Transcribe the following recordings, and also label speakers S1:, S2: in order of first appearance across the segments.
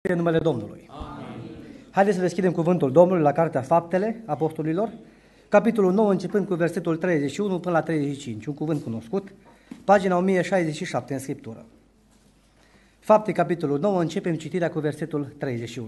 S1: în numele Domnului. Amin. Haideți să deschidem cuvântul Domnului la Cartea Faptele Apostolilor, capitolul 9, începând cu versetul 31 până la 35, un cuvânt cunoscut, pagina 1067 în Scriptură. Fapte, capitolul 9, începem citirea cu versetul 31.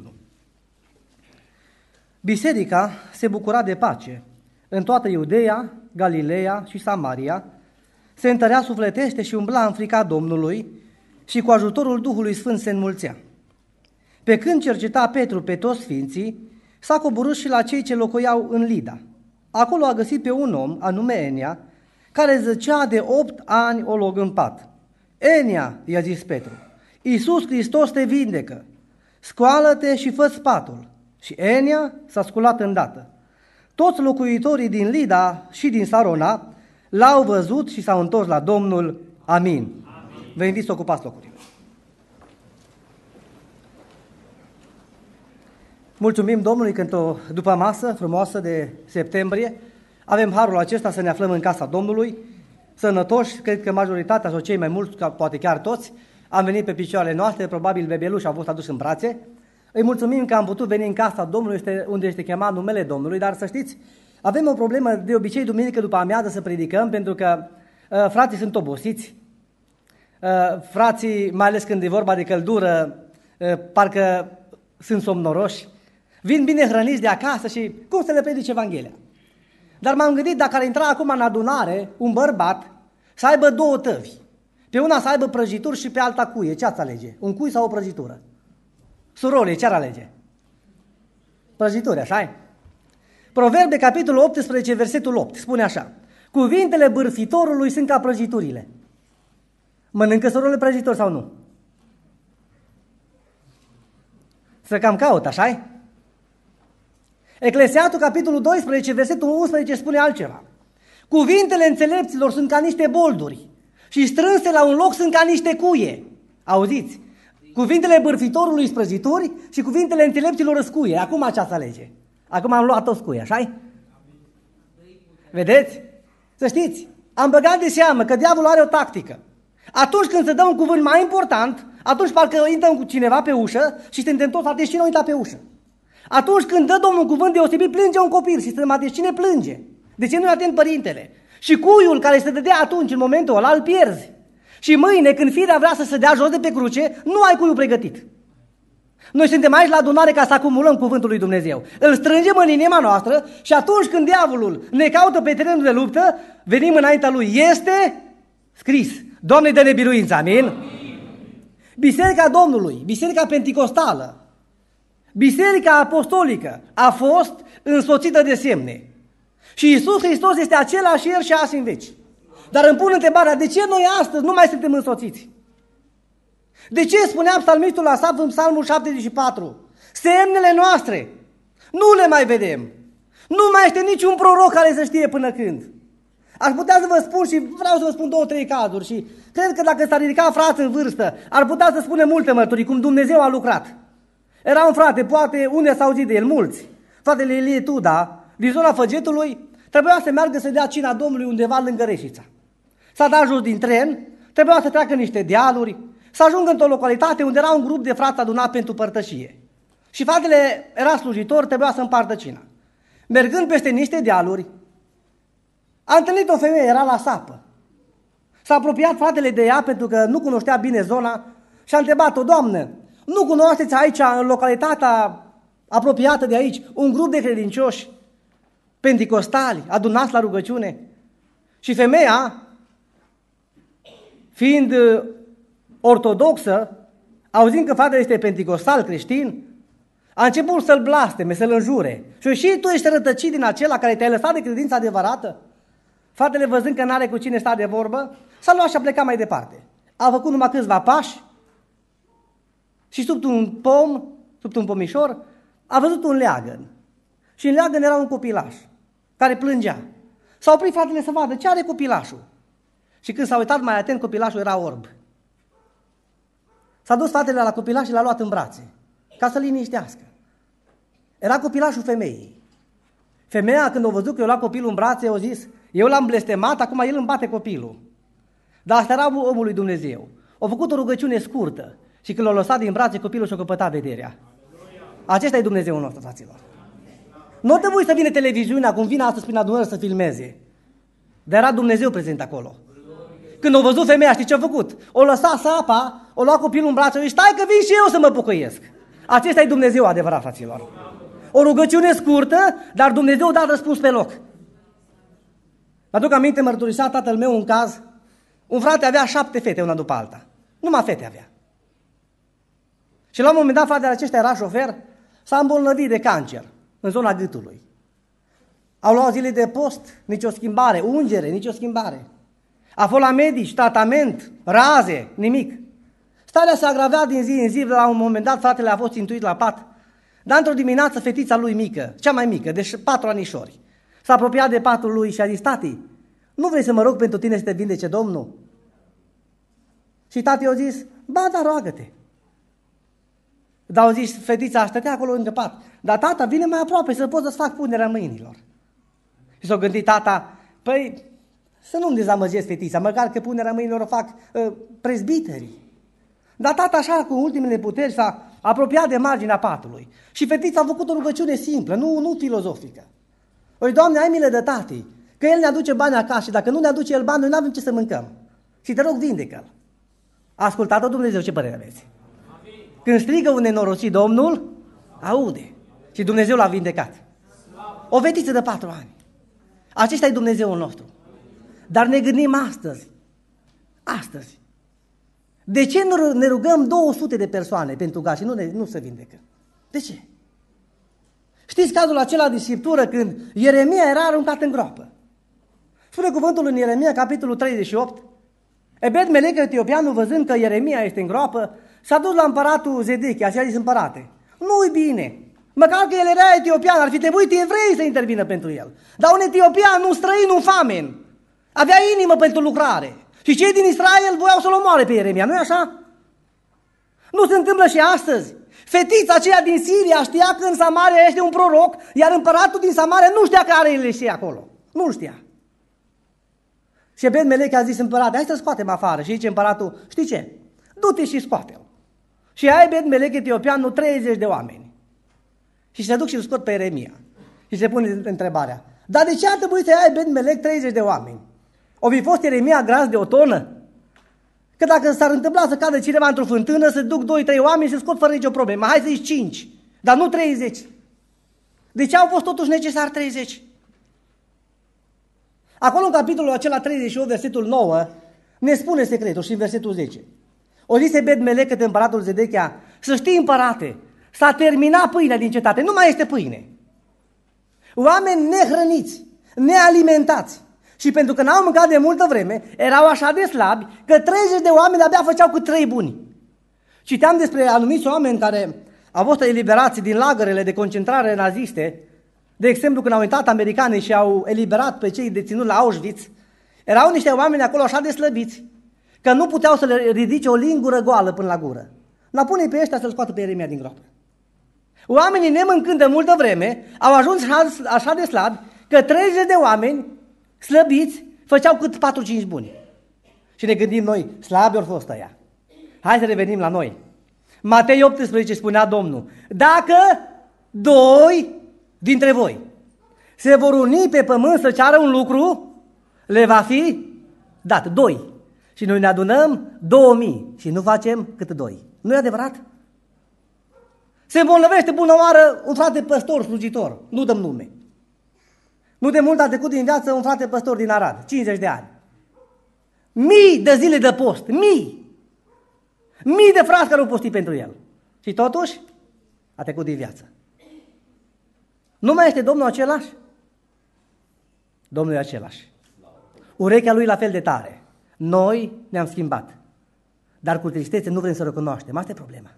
S1: Biserica se bucura de pace în toată Iudeea, Galileea și Samaria, se întărea sufletește și umbla în frica Domnului și cu ajutorul Duhului Sfânt se înmulțea. Pe când cerceta Petru pe toți sfinții, s-a coborât și la cei ce locuiau în Lida. Acolo a găsit pe un om, anume Enia, care zăcea de 8 ani olog în pat. Enia, i-a zis Petru, Iisus Hristos te vindecă, scoală-te și fă spatul. Și Enia s-a sculat îndată. Toți locuitorii din Lida și din Sarona l-au văzut și s-au întors la Domnul. Amin. Vă invit să ocupați locurile. Mulțumim Domnului că într-o după masă frumoasă de septembrie avem harul acesta să ne aflăm în casa Domnului, sănătoși, cred că majoritatea sau cei mai mulți, poate chiar toți, am venit pe picioarele noastre, probabil bebeluși au fost adus în brațe. Îi mulțumim că am putut veni în casa Domnului, unde este chemat numele Domnului, dar să știți, avem o problemă de obicei duminică după amiază să predicăm, pentru că frații sunt obosiți, frații, mai ales când e vorba de căldură, parcă sunt somnoroși, vin bine hrăniți de acasă și cum să le predice Evanghelia? Dar m-am gândit, dacă ar intra acum în adunare un bărbat să aibă 2 tăvi, pe una să aibă prăjituri și pe alta cuie, ce ați alege? Un cui sau o prăjitură? Surole, ce ar alege? Prăjituri, așa-i? Proverbe, capitolul 18, versetul 8, spune așa: cuvintele bârfitorului sunt ca prăjiturile. Mănâncă surole prăjitori sau nu? Să cam caut, așa-i? Eclesiastul, capitolul 12, versetul 11, spune altceva. Cuvintele înțelepților sunt ca niște bolduri și strânse la un loc sunt ca niște cuie. Auziți? Cuvintele bârfitorului sunt prăjituri și cuvintele înțelepților sunt cuie. Acum ce ați alege? Acum am luat toți cuie, așa-i? Vedeți? Să știți, am băgat de seamă că diavolul are o tactică. Atunci când se dă un cuvânt mai important, atunci parcă intră cu cineva pe ușă și suntem toți ateși, cine uita pe ușă. Atunci când dă Domnul un cuvânt deosebit, plânge un copil și suntem ateși, cine plânge? De ce nu-i atent părintele? Și cuiul care se dădea atunci, în momentul ăla, îl pierzi. Și mâine, când firea vrea să se dea jos de pe cruce, nu ai cuiul pregătit. Noi suntem aici la adunare ca să acumulăm cuvântul lui Dumnezeu. Îl strângem în inima noastră și atunci când diavolul ne caută pe terenul de luptă, venim înaintea lui. Este scris. Doamne, dă-ne biruință, amin? Amin. Biserica Domnului, Biserica Penticostală, Biserica Apostolică a fost însoțită de semne. Și Iisus Hristos este același ieri și azi în veci. Dar îmi pun întrebarea, de ce noi astăzi nu mai suntem însoțiți? De ce spunea psalmistul Asaf în Psalmul 74? Semnele noastre nu le mai vedem. Nu mai este niciun proroc care să știe până când. Aș putea să vă spun și vreau să vă spun 2-3 cazuri și cred că dacă s-ar ridica frați în vârstă, ar putea să spune multe mărturii cum Dumnezeu a lucrat. Era un frate, poate unde s-a auzit de el, mulți. Fratele Ilie Tuda, din zona Făgetului, trebuia să meargă să dea cina Domnului undeva lângă Reșița. S-a dat jos din tren, trebuia să treacă niște dealuri, să ajungă într-o localitate unde era un grup de frați adunat pentru părtășie. Și fratele era slujitor, trebuia să împartă cina. Mergând peste niște dealuri, a întâlnit o femeie, era la sapă. S-a apropiat fratele de ea pentru că nu cunoștea bine zona și a întrebat-o: Doamnă, nu cunoașteți aici, în localitatea apropiată de aici, un grup de credincioși penticostali adunați la rugăciune? Și femeia, fiind ortodoxă, auzind că fratele este penticostal creștin, a început să-l blasteme, să-l înjure. Și tu ești rătăcit din acela care te-ai lăsat de credința adevărată? Fratele, văzând că n-are cu cine sta de vorbă, s-a luat și a plecat mai departe. A făcut numai câțiva pași și sub un pomișor, a văzut un leagăn. Și în leagăn era un copilaș care plângea. S-a oprit fratele să vadă ce are copilașul. Și când s-a uitat mai atent, copilașul era orb. S-a dus fratele la copilaș și l-a luat în brațe, ca să-l liniștească. Era copilașul femeii. Femeia, când a văzut că eu luat copilul în brațe, a zis: eu l-am blestemat, acum el îmi bate copilul. Dar asta era omul lui Dumnezeu. A făcut o rugăciune scurtă Și când l-a lăsat din brațe, copilul și-a căpătat vederea. Acesta e Dumnezeul nostru, fraților. Nu trebuie să vină televiziunea, cum vine astăzi prin adunări să filmeze. Dar era Dumnezeu prezent acolo. Când a văzut femeia, știi ce a făcut? O lăsat sapa, o luat copilul în brațe și stai că vin și eu să mă pocăiesc. Acesta e Dumnezeu adevărat, fraților. O rugăciune scurtă, dar Dumnezeu a dat răspuns pe loc. Aduc aminte, mărturisea tatăl meu un caz. Un frate avea 7 fete, una după alta. Numai fete avea. Și la un moment dat, fratele acesta era șofer, s-a îmbolnăvit de cancer în zona gâtului. Au luat zile de post, nicio schimbare, ungere, nicio schimbare. A fost la medici, tratament, raze, nimic. Starea se agravea din zi în zi, la un moment dat fratele a fost intuit la pat. Dar într-o dimineață fetița lui mică, cea mai mică, de 4 anișori, s-a apropiat de patul lui și a zis: tati, nu vrei să mă rog pentru tine să te vindece Domnul? Și tati i-a zis: ba, da, roagă-te. Dar au zis, fetița stătea acolo lângă pat. Dar tata, vine mai aproape să pot să-ți fac punerea mâinilor. Și s-a gândit tata: păi, să nu-mi dezamăgesc fetița, măcar că punerea mâinilor o fac prezbiterii. Dar tata așa, cu ultimele puteri, s-a apropiat de marginea patului. Și fetița a făcut o rugăciune simplă, nu filozofică. Oi, Doamne, ai milă de tati, că el ne aduce bani acasă și dacă nu ne aduce el bani, noi nu avem ce să mâncăm. Și te rog, vindecă-l. A ascultat-o Dumnezeu, ce părere aveți? Când strigă un nenorocit, Domnul aude. Și Dumnezeu l-a vindecat. O fetiță de 4 ani. Acesta e Dumnezeul nostru. Dar ne gândim astăzi, de ce nu ne rugăm 200 de persoane pentru gaz și nu se vindecă? De ce? Știți cazul acela de Scriptură când Ieremia era aruncat în groapă? Spune cuvântul în Ieremia, capitolul 38, Ebed-Melec etiopianul, văzând că Ieremia este în groapă, s-a dus la împăratul Zedechia și a zis: împărate, nu-i bine, măcar că el era etiopian, ar fi trebuit evrei să intervină pentru el. Dar un etiopian, un străin, un famen, avea inimă pentru lucrare. Și cei din Israel voiau să-l omoare pe Ieremia, nu-i așa? Nu se întâmplă și astăzi. Fetița aceea din Siria știa că în Samaria este un proroc, iar împăratul din Samaria nu știa că are Elisea acolo. Nu știa. Și Ebed-Melec a zis: împărate, hai să scoatem afară. Și zice împăratul: știi ce? Du-te și scoate-l. Și ai Ebed-Melec etiopianul 30 de oameni. Și se duc și îl scot pe Ieremia. Și se pune întrebarea: dar de ce a trebuit să ai Ebed-Melec 30 de oameni? O fi fost Ieremia gras de o tonă? Că dacă s-ar întâmpla să cadă cineva într-o fântână, să duc 2-3 oameni și se scot fără nicio problemă. Hai să zici 5, dar nu 30. De ce au fost totuși necesar 30? Acolo în capitolul acela 38, versetul 9, ne spune secretul și în versetul 10. O zise Ebed-Melec către împăratul Zedechia: să știi, împărate, s-a terminat pâinea din cetate, nu mai este pâine. Oameni nehrăniți, nealimentați. Și pentru că n-au mâncat de multă vreme, erau așa de slabi că 30 de oameni abia făceau cu 3 buni. Citeam despre anumiți oameni care au fost eliberați din lagărele de concentrare naziste. De exemplu, când au intrat americanii și au eliberat pe cei deținuți la Auschwitz, erau niște oameni acolo așa de slăbiți că nu puteau să le ridice o lingură goală până la gură. La pune pe ăștia să-l scoată pe Ieremia din groapă. Oamenii, nemâncând de multă vreme, au ajuns așa de slabi că 30 de oameni slăbiți făceau cât 4-5 buni. Și ne gândim noi: slabi ori fost ăia. Hai să revenim la noi. Matei 18 spunea Domnul: dacă 2 dintre voi se vor uni pe pământ să ceară un lucru, le va fi dat. 2. Și noi ne adunăm 2000 și nu facem cât 2. Nu e adevărat? Se îmbolnăvește bună oară un frate păstor, slujitor, nu dăm nume. Nu de mult a trecut din viață un frate păstor din Arad, 50 de ani. Mii de zile de post, mii de frați care au postit pentru el. Și totuși a trecut din viață. Nu mai este Domnul același? Domnul e același. Urechea lui la fel de tare. Noi ne-am schimbat. Dar cu tristețe nu vrem să recunoaștem. Asta e problema.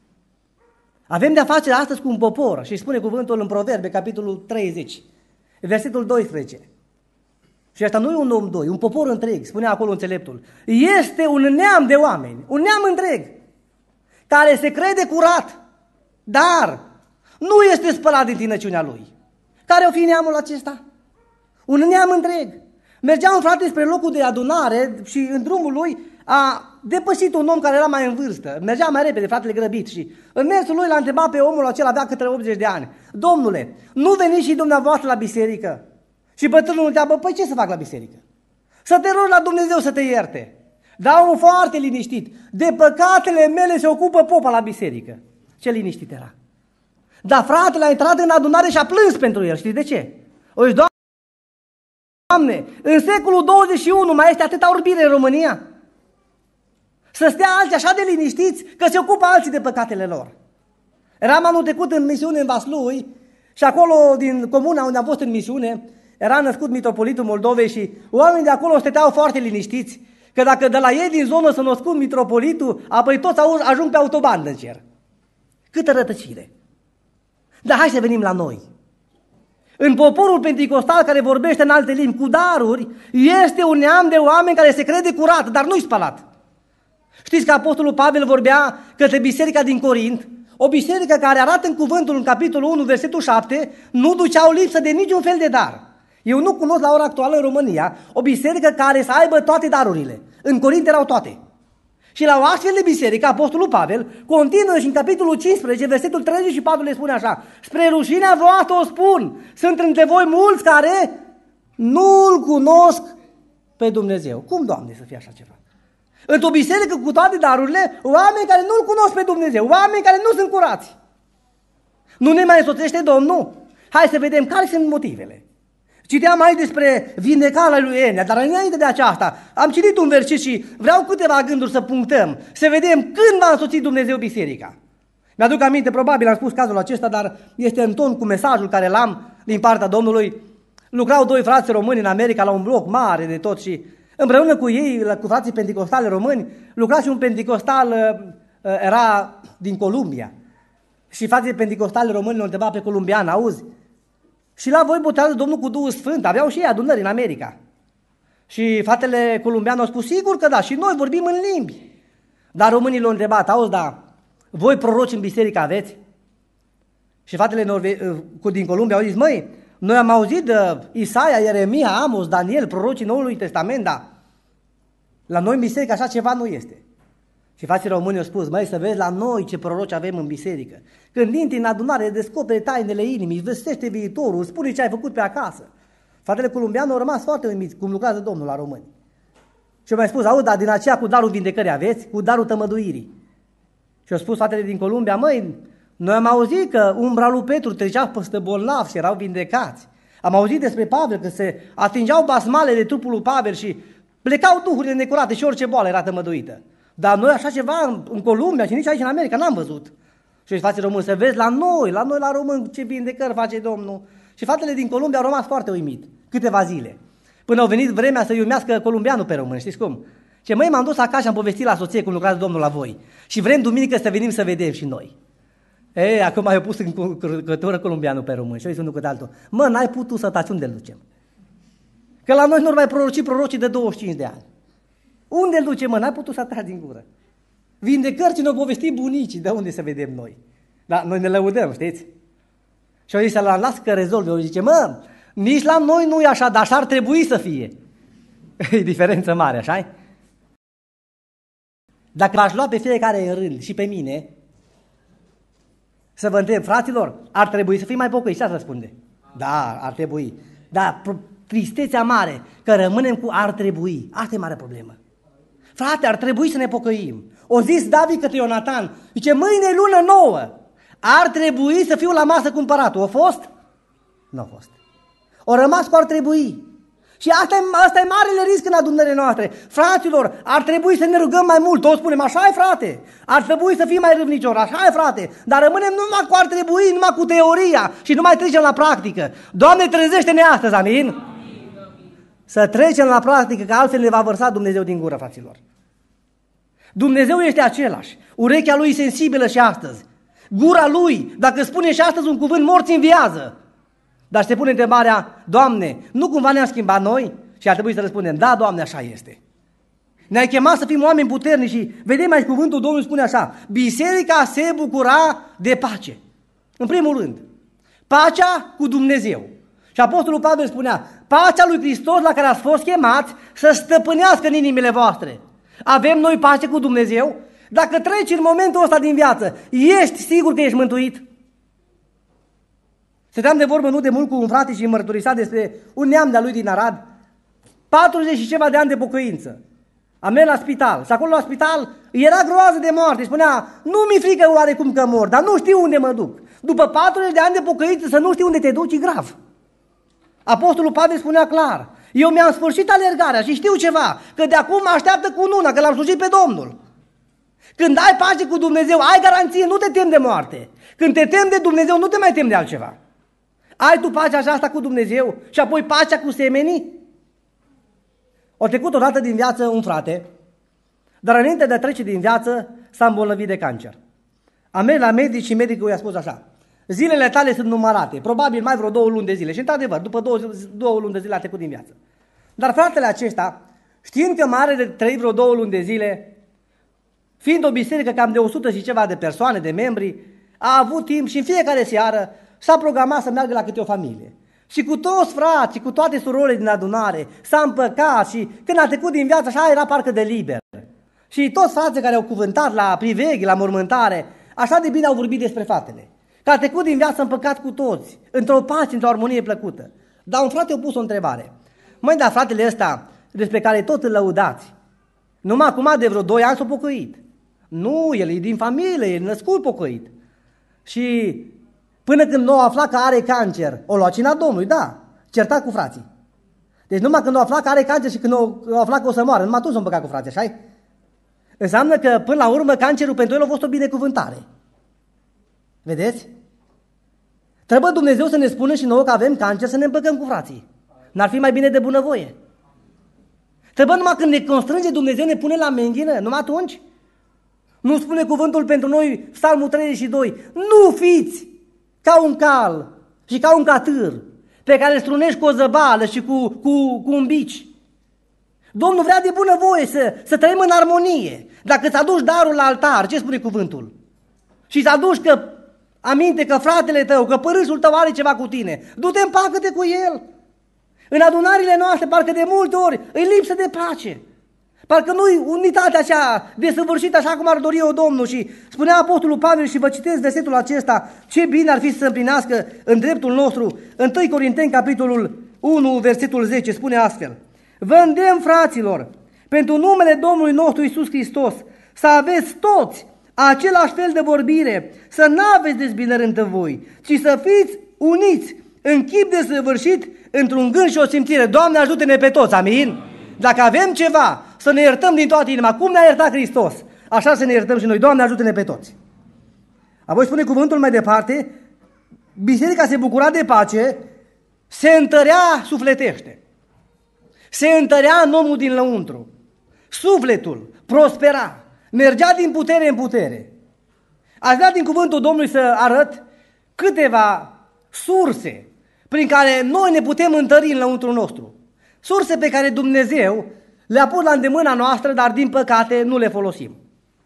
S1: Avem de-a face astăzi cu un popor și spune cuvântul în Proverbe, capitolul 30, versetul 12. Și asta nu e un om doi, un popor întreg, spunea acolo înțeleptul. Este un neam de oameni, un neam întreg, care se crede curat, dar nu este spălat din tinăciunea lui. Care o fi neamul acesta? Un neam întreg. Mergea un frate spre locul de adunare și în drumul lui a depășit un om care era mai în vârstă, mergea mai repede, fratele grăbit, și în mersul lui l-a întrebat pe omul acela, avea către 80 de ani: Domnule, nu veniți și dumneavoastră la biserică? Și bătrânul întreabă: păi ce să fac la biserică? Să te rogi la Dumnezeu să te ierte. Dar omul foarte liniștit: de păcatele mele se ocupă popa la biserică. Ce liniștit era. Dar fratele a intrat în adunare și a plâns pentru el. Știți de ce? O zis: Doamne, în secolul 21 mai este atâta urbire în România? Să stea alții așa de liniștiți că se ocupă alții de păcatele lor. Eram anul trecut în misiune în Vaslui și acolo, din comuna unde am fost în misiune, era născut mitropolitul Moldovei și oamenii de acolo stăteau foarte liniștiți că dacă de la ei din zonă s-a născut mitropolitul, apoi toți ajung pe autobandă în cer. Câtă rătăcire! Dar hai să venim la noi. În poporul penticostal care vorbește în alte limbi cu daruri, este un neam de oameni care se crede curat, dar nu-i spălat. Știți că apostolul Pavel vorbea către biserica din Corint, o biserică care arată în cuvântul în capitolul 1, versetul 7, nu duceau lipsă de niciun fel de dar. Eu nu cunosc la ora actuală în România o biserică care să aibă toate darurile. În Corint erau toate. Și la o astfel de biserică, apostolul Pavel continuă și în capitolul 15, versetul 34 le spune așa: spre rușinea voastră o spun, sunt între voi mulți care nu-L cunosc pe Dumnezeu. Cum, Doamne, să fie așa ceva? Într-o biserică cu toate darurile, oameni care nu-L cunosc pe Dumnezeu, oameni care nu sunt curați. Nu ne mai însoțește Domnul? Hai să vedem care sunt motivele. Citeam mai despre vindecarea lui Enea, dar înainte de aceasta am citit un verset și vreau câteva gânduri să punctăm, să vedem când va însoți Dumnezeu biserica. Mi-aduc aminte, probabil am spus cazul acesta, dar este în ton cu mesajul care l-am din partea Domnului. Lucrau doi frați români în America la un bloc mare de tot și împreună cu ei, cu frații penticostali români, lucra și un penticostal, era din Columbia. Și frații penticostali români l-au întrebat pe columbian: auzi, și la voi botează Domnul cu Duhul Sfânt? Aveau și ei adunări în America. Și fratele columbian a spus: sigur că da, și noi vorbim în limbi. Dar românii l-au întrebat: auzi, da, voi proroci în biserică aveți? Și fratele din Columbia au zis: măi, noi am auzit de Isaia, Ieremia, Amos, Daniel, prorocii Noului Testament, dar la noi în biserică așa ceva nu este. Și frații români au spus: măi, să vezi la noi ce proroci avem în biserică. Când intri în adunare, descoperi tainele inimii, vestește viitorul, spune ce ai făcut pe acasă. Fratele columbian a rămas foarte uimit cum lucrează Domnul la români. Și au mai spus: auzi, dar din aceea cu darul vindecării aveți? Cu darul tămăduirii. Și au spus fratele din Columbia: măi, noi am auzit că umbra lui Petru trecea peste bolnavi și erau vindecați. Am auzit despre Pavel că se atingeau basmalele trupul lui Pavel și plecau duhurile necurate și orice boală era tămăduită. Dar noi așa ceva în Columbia și nici aici în America n-am văzut. Și frații români: să vezi la noi la români ce vindecări face Domnul. Și fratele din Columbia au rămas foarte uimit câteva zile. Până au venit vremea să iumească columbianul pe români, știți cum? Ce măi, m-am dus acasă și am povestit la soție cum lucrează Domnul la voi. Și vrem duminică să venim să vedem și noi. Ei, acum ai pus în cătură columbianul pe români și eu unul cât altul: mă, n-ai putut să taci, unde-l ducem? Că la noi nu mai prorocii de 25 de ani. Unde-l ducem, mă? N-ai putut să taci din gură. Vindecări ce ne-au povestit bunicii, de unde să vedem noi? Dar noi ne lăudăm, știți? Și au zis: să-l las că rezolve. O zice: mă, nici la noi nu e așa, dar așa ar trebui să fie. E diferență mare, așa-i? Dacă v-aș lua pe fiecare în rând și pe mine, să vă întreb: fraților, ar trebui să fim mai pocăiți? Ce ați răspunde? Da, ar trebui. Dar tristețea mare, că rămânem cu ar trebui. Asta e mare problemă. Frate, ar trebui să ne pocăim. O zis David către Ionatan, zice: mâine e lună nouă, ar trebui să fiu la masă cu împăratul. A fost? Nu a fost. O rămas cu ar trebui. Și asta e marele risc în adunările noastre. Fraților, ar trebui să ne rugăm mai mult. Toți spunem: așa e, frate. Ar trebui să fim mai râvniciori. Așa e, frate. Dar rămânem numai cu ar trebui, numai cu teoria și nu mai trecem la practică. Doamne, trezește-ne astăzi, amin? Să trecem la practică, că altfel ne va vărsa Dumnezeu din gură, fraților. Dumnezeu este același. Urechea Lui e sensibilă și astăzi. Gura Lui, dacă spune și astăzi un cuvânt, morți înviază. Dar se pune întrebarea: Doamne, nu cumva ne-am schimbat noi? Și ar trebui să răspundem: da, Doamne, așa este. Ne-ai chemat să fim oameni puternici și vedem aici cuvântul Domnului spune așa: biserica se bucura de pace. În primul rând, pacea cu Dumnezeu. Și apostolul Pavel spunea: pacea lui Hristos la care ați fost chemați să stăpânească în inimile voastre. Avem noi pace cu Dumnezeu? Dacă treci în momentul ăsta din viață, ești sigur că ești mântuit? Stăteam de vorbă nu de mult cu un frate și îmi mărturisea despre un neam de-a lui din Arad, 40 și ceva de ani de pocăință. Am mers la spital și acolo la spital era groază de moarte. Spunea, nu mi-e frică oarecum că mor, dar nu știu unde mă duc. După 40 de ani de pocăință să nu știi unde te duci, e grav. Apostolul Pavel spunea clar, eu mi-am sfârșit alergarea și știu ceva, că de acum mă așteaptă cununa, că l-am slujit pe Domnul. Când ai pace cu Dumnezeu, ai garanție, nu te temi de moarte. Când te temi de Dumnezeu, nu te mai temi de altceva. Ai tu pacea aceasta cu Dumnezeu și apoi pacea cu semenii? A trecut odată din viață un frate, dar înainte de a trece din viață s-a îmbolnăvit de cancer. A mers la medic și medicul i-a spus așa, zilele tale sunt numărate, probabil mai vreo 2 luni de zile. Și într-adevăr, după 2 luni de zile a trecut din viață. Dar fratele acesta, știind că mai are de trăit vreo 2 luni de zile, fiind o biserică cam de 100 și ceva de persoane, de membri, a avut timp și în fiecare seară s-a programat să meargă la câte o familie. Și cu toți frații, cu toate surorile din adunare, s-a împăcat și când a trecut din viață așa era parcă de liber. Și toți frații care au cuvântat la priveghi, la mormântare, așa de bine au vorbit despre fratele. Că a trecut din viață împăcat cu toți, într-o pace, într-o armonie plăcută. Dar un frate a pus o întrebare. Măi, dar fratele ăsta, despre care tot îl lăudați, numai acum de vreo 2 ani s-a pocăit. Nu, el e din familie, el e născut pocăit. Și până când nu a aflat că are cancer, o lua cina Domnului, da, certat cu frații. Deci numai când o aflat că are cancer și când o aflat că o să moară, numai atunci s-a împăcat cu frații, așa-i? Înseamnă că până la urmă cancerul pentru el a fost o binecuvântare. Vedeți? Trebuie Dumnezeu să ne spună și nouă că avem cancer să ne împăcăm cu frații. N-ar fi mai bine de bunăvoie? Trebuie numai când ne constrânge Dumnezeu, ne pune la menghină, numai atunci? Nu spune cuvântul pentru noi, Psalmul 32, nu fiți ca un cal și ca un catâr pe care îl strunești cu o zăbală și cu un bici. Domnul vrea de bunăvoie să trăim în armonie. Dacă îți aduci darul la altar, ce spune cuvântul? Și îți aduci aminte că fratele tău, că părâșul tău are ceva cu tine, du-te împacă-te cu el. În adunările noastre, parcă de multe ori, îi lipsă de pace. Parcă nu-i unitatea așa desăvârșită așa cum ar dori eu Domnul. Și spunea Apostolul Pavel și vă citesc versetul acesta, ce bine ar fi să se împlinească în dreptul nostru. 1 Corinteni, capitolul 1, versetul 10, spune astfel. Vă îndemn, fraților, pentru numele Domnului nostru Iisus Hristos, să aveți toți același fel de vorbire, să n-aveți dezbinări între voi, ci să fiți uniți în chip desăvârșit, într-un gând și o simțire. Doamne, ajută-ne pe toți, amin? Dacă avem ceva, să ne iertăm din toată inima, cum ne-a iertat Hristos, așa să ne iertăm și noi. Doamne, ajută-ne pe toți. Apoi spune cuvântul mai departe, biserica se bucura de pace, se întărea sufletește, se întărea în omul din lăuntru, sufletul prospera, mergea din putere în putere. Aș vrea din cuvântul Domnului să arăt câteva surse prin care noi ne putem întări în lăuntrul nostru. Surse pe care Dumnezeu le-a pus la îndemâna noastră, dar din păcate nu le folosim.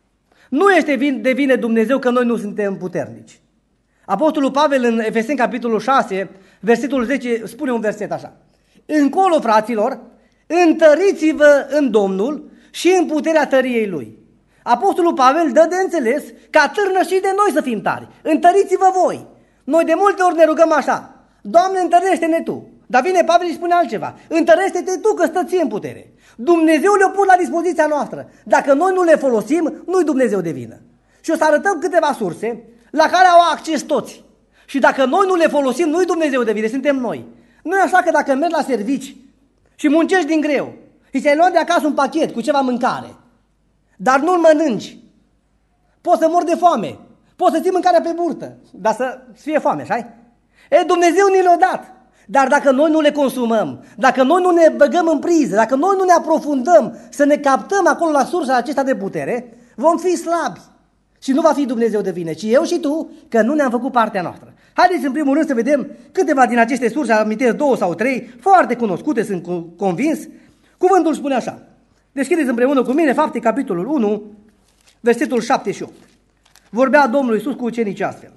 S1: Nu este de vină Dumnezeu că noi nu suntem puternici. Apostolul Pavel în Efeseni, capitolul 6, versetul 10, spune un verset așa. Încolo, fraților, întăriți-vă în Domnul și în puterea tăriei Lui. Apostolul Pavel dă de înțeles ca târnășii de noi să fim tari. Întăriți-vă voi. Noi de multe ori ne rugăm așa. Doamne, întărește-ne Tu. Dar vine Pavel și spune altceva. Întărește-te Tu că stă ție în putere. Dumnezeu le-a pus la dispoziția noastră. Dacă noi nu le folosim, nu-i Dumnezeu de vină. Și o să arătăm câteva surse la care au acces toți. Și dacă noi nu le folosim, nu-i Dumnezeu de vină, suntem noi. Nu e așa că dacă mergi la servici și muncești din greu și ți-ai luat de acasă un pachet cu ceva mâncare, dar nu-l mănânci, poți să mori de foame, poți să ții mâncarea pe burtă, dar să fie foame, așa? Dumnezeu ni le-a dat. Dar dacă noi nu le consumăm, dacă noi nu ne băgăm în priză, dacă noi nu ne aprofundăm să ne captăm acolo la sursa acesta de putere, vom fi slabi. Și nu va fi Dumnezeu de vină, ci eu și tu, că nu ne-am făcut partea noastră. Haideți în primul rând să vedem câteva din aceste surse, amintesc 2 sau 3, foarte cunoscute, sunt convins. Cuvântul spune așa. Deschideți împreună cu mine Fapte, capitolul 1, versetul 7 și 8. Vorbea Domnul Iisus cu ucenicii astfel.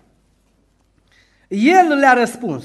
S1: El le-a răspuns.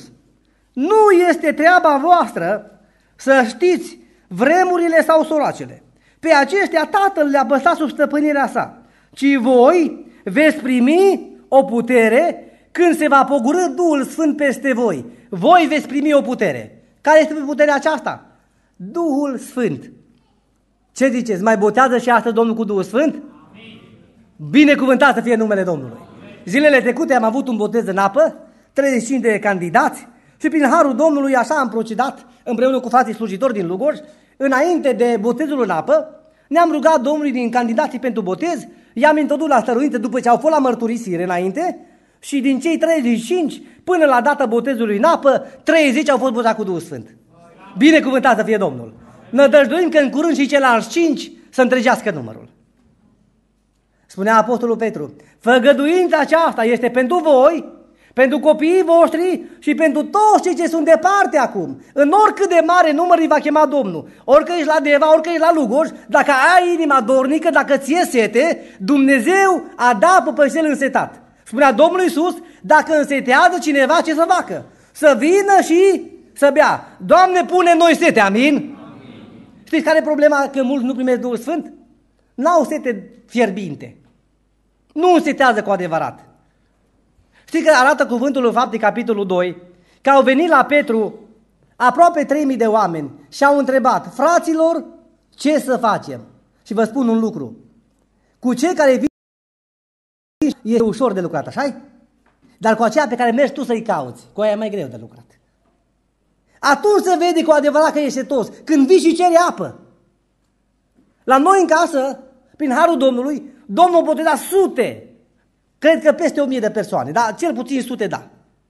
S1: Nu este treaba voastră să știți vremurile sau soroacele, Pe aceștia Tatăl le-a păstrat sub stăpânirea sa, ci voi veți primi o putere când se va pogorî Duhul Sfânt peste voi. Voi veți primi o putere. Care este puterea aceasta? Duhul Sfânt. Ce ziceți? Mai botează și astăzi Domnul cu Duhul Sfânt? Amin. Binecuvântat să fie numele Domnului. Amin. Zilele trecute am avut un botez în apă, 35 de candidați și prin harul Domnului așa am procedat împreună cu frații slujitori din Lugoj. Înainte de botezul în apă, ne-am rugat Domnului din candidații pentru botez, i-am introdus la stăruință după ce au fost la mărturisire înainte și din cei 35 până la data botezului în apă, 30 au fost botați cu Duhul Sfânt. Binecuvântat să fie Domnul. Nădăjduim că în curând și ceilalți 5 să întregească numărul. Spunea Apostolul Petru, făgăduința aceasta este pentru voi, pentru copiii voștri și pentru toți cei ce sunt departe acum. În oricât de mare număr îi va chema Domnul, orică ești la Deva, orică ești la Lugoj, dacă ai inima dornică, dacă ție sete, Dumnezeu a dat pe pășel însetat. Spunea Domnul Iisus, dacă însetează cineva, ce să facă? Să vină și să bea. Doamne, pune în noi sete, amin? Știți care e problema că mulți nu primesc Duhul Sfânt? N-au sete fierbinte. Nu însetează cu adevărat. Știți că arată cuvântul în Fapte, capitolul 2, că au venit la Petru aproape 3000 de oameni și au întrebat, fraților, ce să facem? Și vă spun un lucru, cu cei care vin e ușor de lucrat, așa-i? Dar cu aceea pe care mergi tu să-i cauți, cu aia e mai greu de lucrat. Atunci se vede cu adevărat că ești setos, când vii și ceri apă. La noi în casă, prin harul Domnului, Domnul boteza sute, cred că peste 1000 de persoane, dar cel puțin sute, da.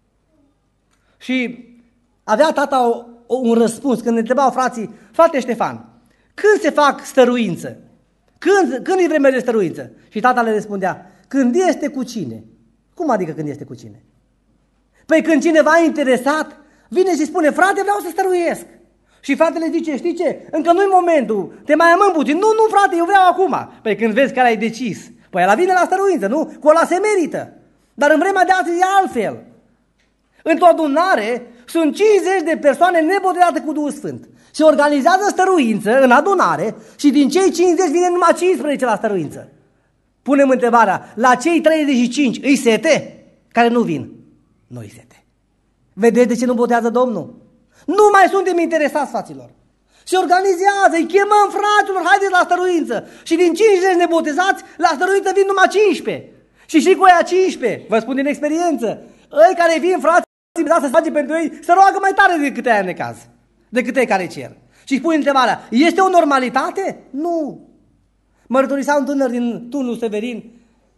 S1: Și avea tata un răspuns când ne întrebau frații, frate Ștefan, când se fac stăruință? Când e vremea de stăruință? Și tata le răspundea, când este cu cine? Cum adică când este cu cine? Păi când cineva e interesat, vine și spune, frate, vreau să stăruiesc. Și fratele zice, știi ce? Încă nu-i momentul, te mai amăm puțin. Nu, frate, eu vreau acum. Păi când vezi care ai decis, păi ăla vine la stăruință, nu? Cu ăla se merită. Dar în vremea de astăzi e altfel. Într-o adunare sunt 50 de persoane nebotezate cu Duhul Sfânt. Se organizează stăruință în adunare și din cei 50 vine numai 15 la stăruință. Punem întrebarea, la cei 35 îi sete? Care nu vin? Nu-i sete. Vedeți de ce nu botează Domnul? Nu mai suntem interesați, fraților. Se organizează, îi chemăm, fraților, haideți la stăruință. Și din 50 nebotezați, la stăruință vin numai 15. Și cu aia 15, vă spun din experiență, ei care vin, frații, da să se face pentru ei, să roagă mai tare decât aia în necaz, decât ei care cer. Și spune întrebarea, este o normalitate? Nu. Mărturisea un tânăr din Turnul Severin,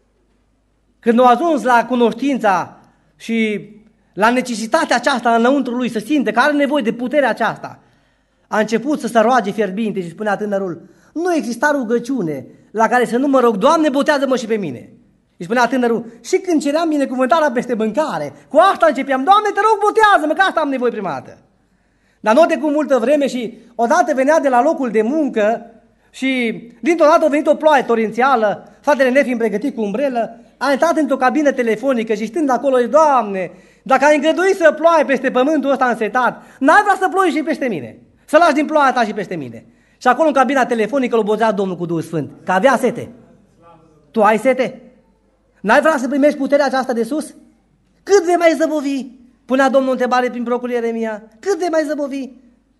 S1: când a ajuns la cunoștința și la necesitatea aceasta înăuntru lui, să simte că are nevoie de puterea aceasta, a început să se roage fierbinte și spunea tânărul, nu exista rugăciune la care să nu mă rog, Doamne, botează-mă și pe mine. Și spunea tânărul, și când ceream binecuvântarea peste mâncare, cu asta începeam, Doamne, te rog, botează-mă, că asta am nevoie prima dată. Dar nu de cu multă vreme și odată venea de la locul de muncă și dintr-o dată a venit o ploaie torențială, fratele nefiind pregătit cu umbrelă, a intrat într-o cabină telefonică și stând acolo, și Doamne, dacă ai îngăduit să ploaie peste pământul ăsta însetat, n-ai vrea să ploi și peste mine, să lași din ploaia ta și peste mine. Și acolo în cabina telefonică l-a botezat Domnul cu Duhul Sfânt, că avea sete. Tu ai sete? N-ai vrea să primești puterea aceasta de sus? Cât vei mai zăbovi? Punea Domnul întrebare prin procul Ieremia. Cât vei mai zăbovi?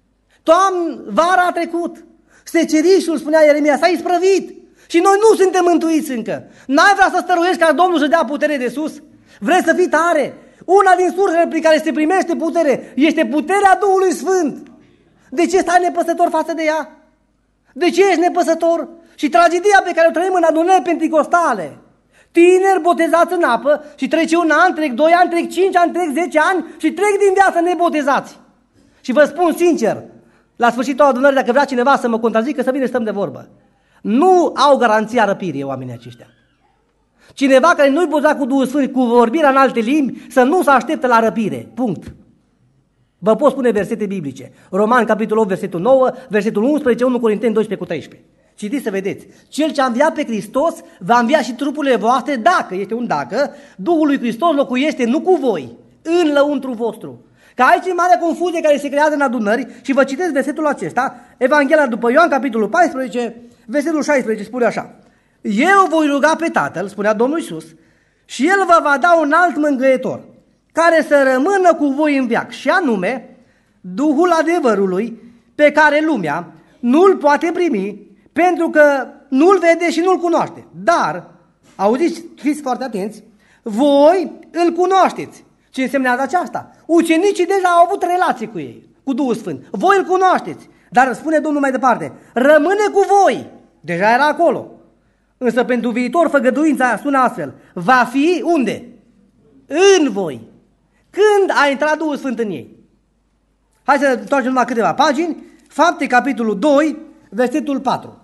S1: Vara a trecut. Secerișul, spunea Ieremia, s-a isprăvit. Și noi nu suntem mântuiți încă. N-ai vrea să stăruiești ca Domnul să dea putere de sus? Vrei să fii tare? Una din sursele prin care se primește putere este puterea Duhului Sfânt. De ce stai nepăsător față de ea? De ce ești nepăsător? Și tragedia pe care o trăim în adunări penticostale. Tineri botezați în apă și trece un an, trec 2 ani, trec 5 ani, trec 10 ani și trec din viață nebotezați. Și vă spun sincer, la sfârșitul adunării, dacă vrea cineva să mă contrazică, să vină să stăm de vorbă. Nu au garanția răpirii oamenii aceștia. Cineva care nu-i botezat cu Duhul Sfânt, cu vorbirea în alte limbi, să nu se aștepte la răpire. Punct. Vă pot spune versete biblice. Roman, capitolul 8, versetul 9, versetul 11, 1 Corinteni 12 cu 13. Citiți să vedeți. Cel ce a înviat pe Hristos va învia și trupurile voastre dacă, este un dacă, Duhul lui Hristos locuiește nu cu voi, în lăuntru vostru. Că aici e mare confuzie care se creează în adunări și vă citesc versetul acesta, Evanghelia după Ioan, capitolul 14, versetul 16, spune așa: Eu voi ruga pe Tatăl, spunea Domnul Iisus, și El vă va da un alt mângâietor, care să rămână cu voi în veac, și anume Duhul adevărului, pe care lumea nu-l poate primi, pentru că nu-l vede și nu-l cunoaște. Dar, auziți, fiți foarte atenți, voi îl cunoașteți. Ce însemnează aceasta? Ucenicii deja au avut relații cu ei, cu Duhul Sfânt. Voi îl cunoașteți. Dar spune Domnul mai departe, rămâne cu voi. Deja era acolo. Însă pentru viitor făgăduința sună astfel: va fi unde? În voi. Când a intrat Duhul Sfânt în ei? Hai să întoarcem numai câteva pagini. Fapte, capitolul 2, versetul 4.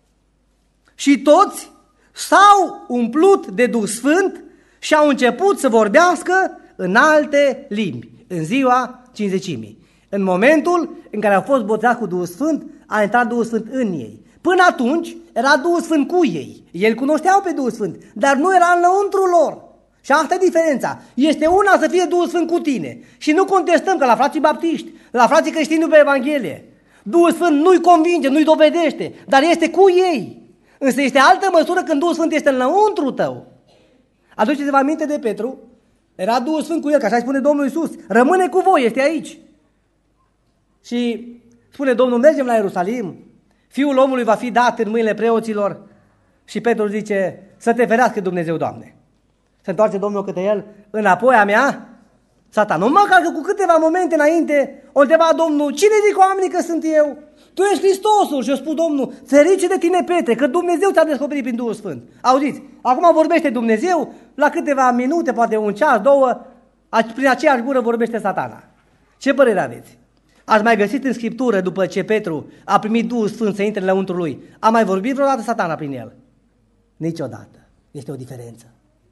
S1: Și toți s-au umplut de Duh Sfânt și au început să vorbească în alte limbi, în ziua Cincizecimii. În momentul în care au fost botezați cu Duhul Sfânt, a intrat Duhul Sfânt în ei. Până atunci era Duhul Sfânt cu ei. Ei cunoșteau pe Duhul Sfânt, dar nu era înăuntru lor. Și asta e diferența. Este una să fie Duhul Sfânt cu tine. Și nu contestăm că la frații baptiști, la frații creștini pe Evanghelie, Duhul Sfânt nu-i convinge, nu-i dovedește, dar este cu ei. Însă este altă măsură când Duhul Sfânt este înăuntru tău. Aduceți-vă aminte de Petru, era Duhul Sfânt cu el, că așa spune Domnul Iisus, rămâne cu voi, este aici. Și spune Domnul, mergem la Ierusalim, Fiul omului va fi dat în mâinile preoților. Și Petru zice, să te ferească Dumnezeu, Doamne. Se întoarce Domnul către el, înapoi a mea, Satan. Măcar că cu câteva momente înainte o întreba Domnul, cine zic oamenii că sunt eu? Tu ești Hristosul. Și a spus Domnul, ferice de tine, Petre, că Dumnezeu ți-a descoperit prin Duhul Sfânt. Auziți, acum vorbește Dumnezeu, la câteva minute, poate un ceas, două, prin aceeași gură vorbește Satana. Ce părere aveți? Ați mai găsit în Scriptură, după ce Petru a primit Duhul Sfânt să intre înăuntru lui, a mai vorbit vreodată Satana prin el? Niciodată. Este o diferență.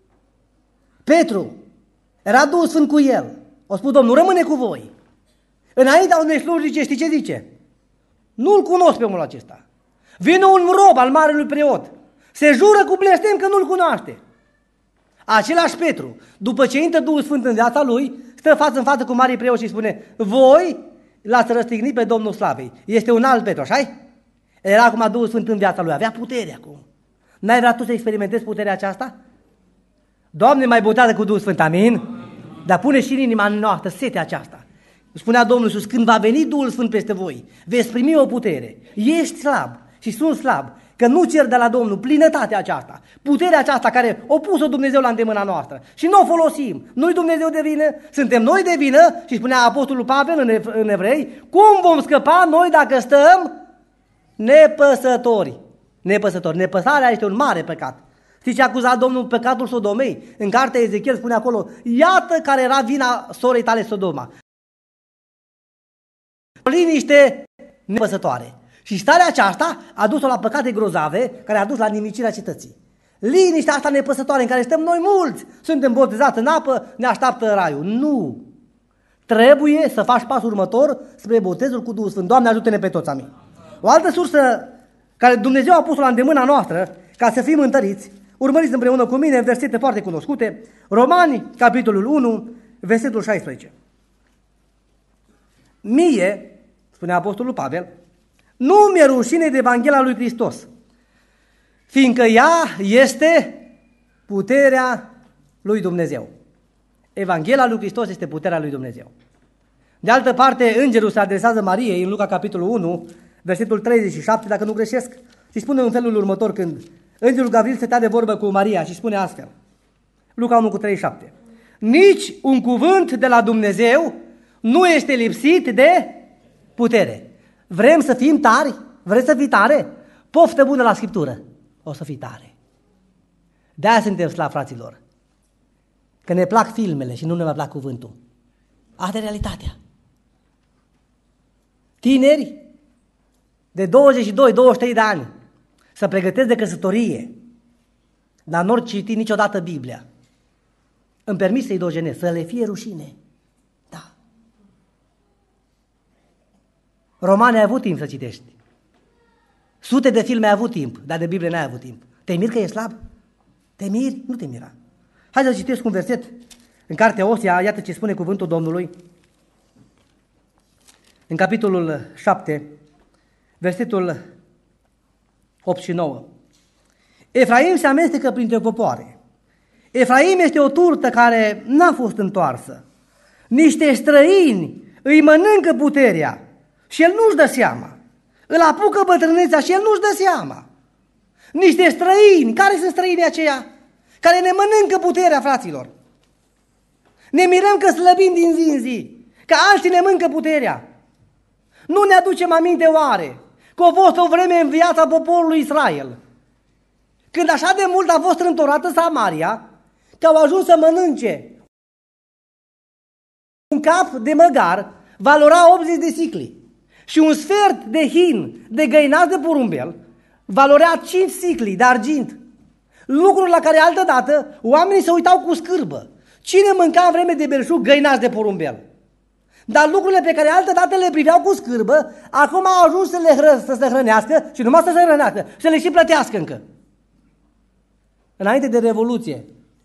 S1: Petru, era Duhul Sfânt cu el. O spus Domnul, rămâne cu voi. Înaintea unei slujbe, știi ce zice? Nu-l cunosc pe omul acesta. Vine un rob al marelui preot. Se jură cu blestem că nu-l cunoaște. Același Petru, după ce intră Duhul Sfânt în viața lui, stă față în față cu marii preoți și spune, voi l-ați răstignit pe Domnul Slavei. Este un alt Petru, așa-i? Era acum Duhul Sfânt în viața lui, avea putere acum. N-ai vrea tu să experimentezi puterea aceasta? Doamne, mai botează cu Duhul Sfânt, amin? Dar pune și în inima noastră setea aceasta. Spunea Domnul Iisus, când va veni Duhul Sfânt peste voi, veți primi o putere. Ești slab și sunt slab, că nu cer de la Domnul plinătatea aceasta, puterea aceasta care o pus-o Dumnezeu la îndemâna noastră și nu o folosim. Nu-i Dumnezeu de vină, suntem noi de vină și spunea Apostolul Pavel în Evrei, cum vom scăpa noi dacă stăm nepăsători? Nepăsători. Nepăsarea este un mare păcat. Știți ce a acuzat Domnul păcatul Sodomei? În cartea Ezechiel spune acolo, iată care era vina sorei tale Sodoma. Liniște nepăsătoare. Și starea aceasta a dus-o la păcate grozave, care a dus la nimicirea cetății. Liniștea asta nepăsătoare în care stăm noi mulți, suntem botezați în apă, ne așteaptă raiul. Nu! Trebuie să faci pasul următor spre botezul cu Duhul Sfânt. Doamne, ajută-ne pe toți, amin. O altă sursă care Dumnezeu a pus-o la îndemâna noastră, ca să fim întăriți, urmăriți împreună cu mine versete foarte cunoscute, Romani, capitolul 1, versetul 16. Mie, spune Apostolul Pavel, nu mi-e rușine de Evanghelia lui Hristos, fiindcă ea este puterea lui Dumnezeu. Evanghelia lui Hristos este puterea lui Dumnezeu. De altă parte, îngerul se adresează Mariei în Luca capitolul 1, versetul 37, dacă nu greșesc, și spune în felul următor când îngerul Gavril stătea de vorbă cu Maria și spune astfel, Luca 1 cu 37, nici un cuvânt de la Dumnezeu nu este lipsit de putere. Vrem să fim tari? Vrei să fii tare? Poftă bună la Scriptură. O să fii tare. De-aia suntem slavi, fraților. Că ne plac filmele și nu ne mai plac cuvântul. Asta e realitatea. Tineri de 22-23 de ani să pregătesc de căsătorie, dar nu citi niciodată Biblia. Îmi permis să-i dojenez, să le fie rușine. Da. Romani ai avut timp să citești. Sute de filme ai avut timp, dar de Biblie n-ai avut timp. Te miri că e slab? Te miri? Nu te mira. Hai să citesc un verset în cartea Osea, iată ce spune cuvântul Domnului. în capitolul 7, versetul 8 și 9. Efraim se amestecă printre popoare. Efraim este o turtă care n-a fost întoarsă. Niște străini îi mănâncă puterea și el nu-și dă seama. Îl apucă bătrânețea și el nu-și dă seama. Niște străini, care sunt străinii aceia? Care ne mănâncă puterea, fraților. Ne mirăm că slăbim din zi în zi, că alții ne mănâncă puterea. Nu ne aducem aminte oare că a fost o vreme în viața poporului Israel, când așa de mult a fost strântorată Samaria, că au ajuns să mănânce un cap de măgar, valora 80 de sicli, și un sfert de hin de găinați de porumbel, valorea 5 sicli de argint. Lucruri la care altădată oamenii se uitau cu scârbă. Cine mânca în vreme de belșug găinați de porumbel? Dar lucrurile pe care altădată le priveau cu scârbă, acum au ajuns să se hrănească și numai să se hrănească, să le și plătească încă. Înainte de Revoluție,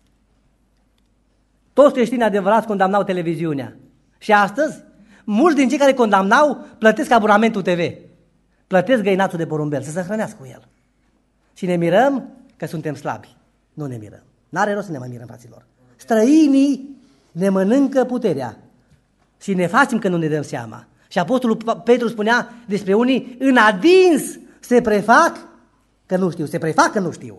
S1: toți creștinii adevărați condamnau televiziunea. Și astăzi, mulți din cei care condamnau plătesc abonamentul TV. Plătesc găinațul de porumbel, să se hrănească cu el. Și ne mirăm că suntem slabi. Nu ne mirăm. N-are rost să ne mai mirăm, fraților. Străinii ne mănâncă puterea și ne facem că nu ne dăm seama. Și Apostolul Petru spunea despre unii, în adins se prefac că nu știu, se prefac că nu știu.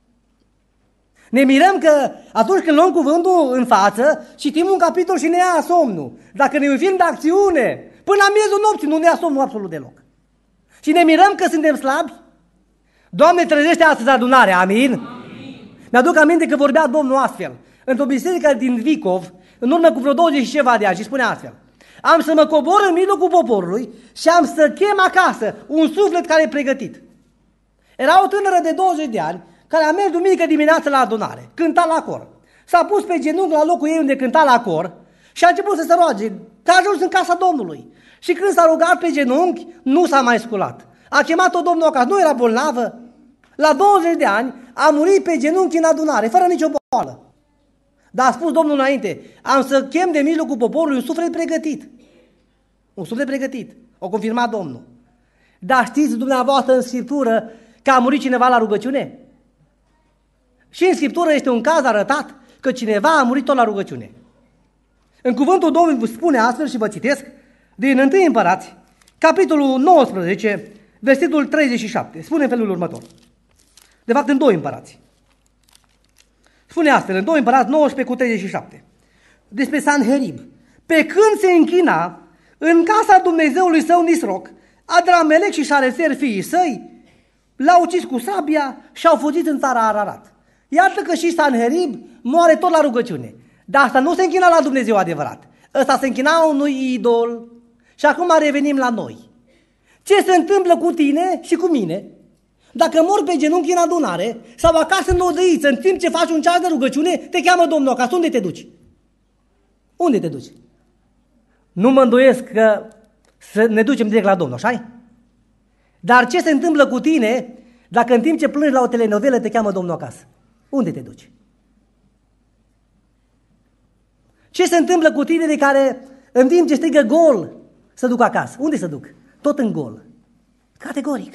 S1: Ne mirăm că atunci când luăm cuvântul în față, citim un capitol și ne ia somnul. Dacă ne un film de acțiune, până la miezul nopții nu ne ia somnul absolut deloc. Și ne mirăm că suntem slabi. Doamne, trezește astăzi adunarea, amin? Amin. Mi-aduc aminte că vorbea Domnul astfel, într-o biserică din Vicov, în urmă cu vreo 20 și ceva de ani, și spunea astfel: am să mă cobor în mijlocul poporului și am să chem acasă un suflet care e pregătit. Era o tânără de 20 de ani, care a mers duminică dimineață la adunare, cânta la cor. S-a pus pe genunchi la locul ei unde cânta la cor și a început să se roage, că a ajuns în casa Domnului. Și când s-a rugat pe genunchi, nu s-a mai sculat. A chemat-o Domnul acasă, nu era bolnavă. La 20 de ani a murit pe genunchi în adunare, fără nicio boală. Dar a spus Domnul înainte, am să chem de mijlocul poporului un suflet pregătit. Un suflet pregătit. O confirma Domnul. Dar știți dumneavoastră în Scriptură că a murit cineva la rugăciune? Și în Scriptură este un caz arătat că cineva a murit tot la rugăciune. În cuvântul Domnului spune astfel și vă citesc din 1 Împărați, capitolul 19, versetul 37. Spune în felul următor. De fapt, în 2 Împărați. Spune astfel, în 2 Împărați 19 cu 37. Despre Sanherib. Pe când se închina în casa Dumnezeului său Nisroc, Adramelec și Șareser, fiii săi, l-au ucis cu sabia și au fugit în țara Ararat. Iată că și Sanherib moare tot la rugăciune. Dar asta nu se închina la Dumnezeu adevărat. Ăsta se închina unui idol. Și acum revenim la noi. Ce se întâmplă cu tine și cu mine dacă mor pe genunchi în adunare sau acasă în odăiță, în timp ce faci un ceas de rugăciune, te cheamă Domnul acasă? Unde te duci? Unde te duci? Nu mă îndoiesc că să ne ducem direct la Domnul, așa-i? Dar ce se întâmplă cu tine dacă în timp ce plângi la o telenovelă te cheamă Domnul acasă? Unde te duci? Ce se întâmplă cu tinerii care în timp ce strigă gol să duc acasă? Unde să duc? Tot în gol. Categoric.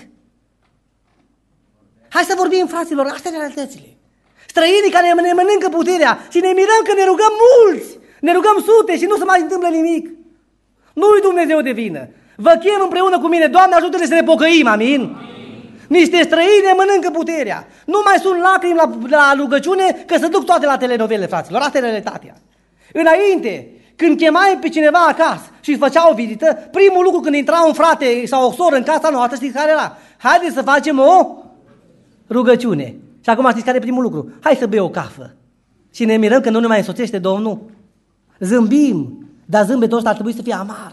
S1: Hai să vorbim, fraților, astea sunt realitățile. Străinii care ne mănâncă puterea și ne mirăm că ne rugăm mulți, ne rugăm sute și nu se mai întâmplă nimic. Nu-i Dumnezeu de vină. Vă chem împreună cu mine, Doamne, ajută-ne să ne pocăim, amin? Niște străini ne mănâncă puterea. Nu mai sunt lacrimi la rugăciune că se duc toate la telenovele, fraților. Asta e realitatea. Înainte, când chemai pe cineva acasă și îți făcea o vizită, primul lucru când intra un frate sau o soră în casa noastră, știți care era? Haideți să facem o rugăciune. Și acum știți care e primul lucru? Hai să bei o cafă. Și ne mirăm că nu ne mai însoțește Domnul. Zâmbim, dar zâmbetul ăsta ar trebui să fie amar.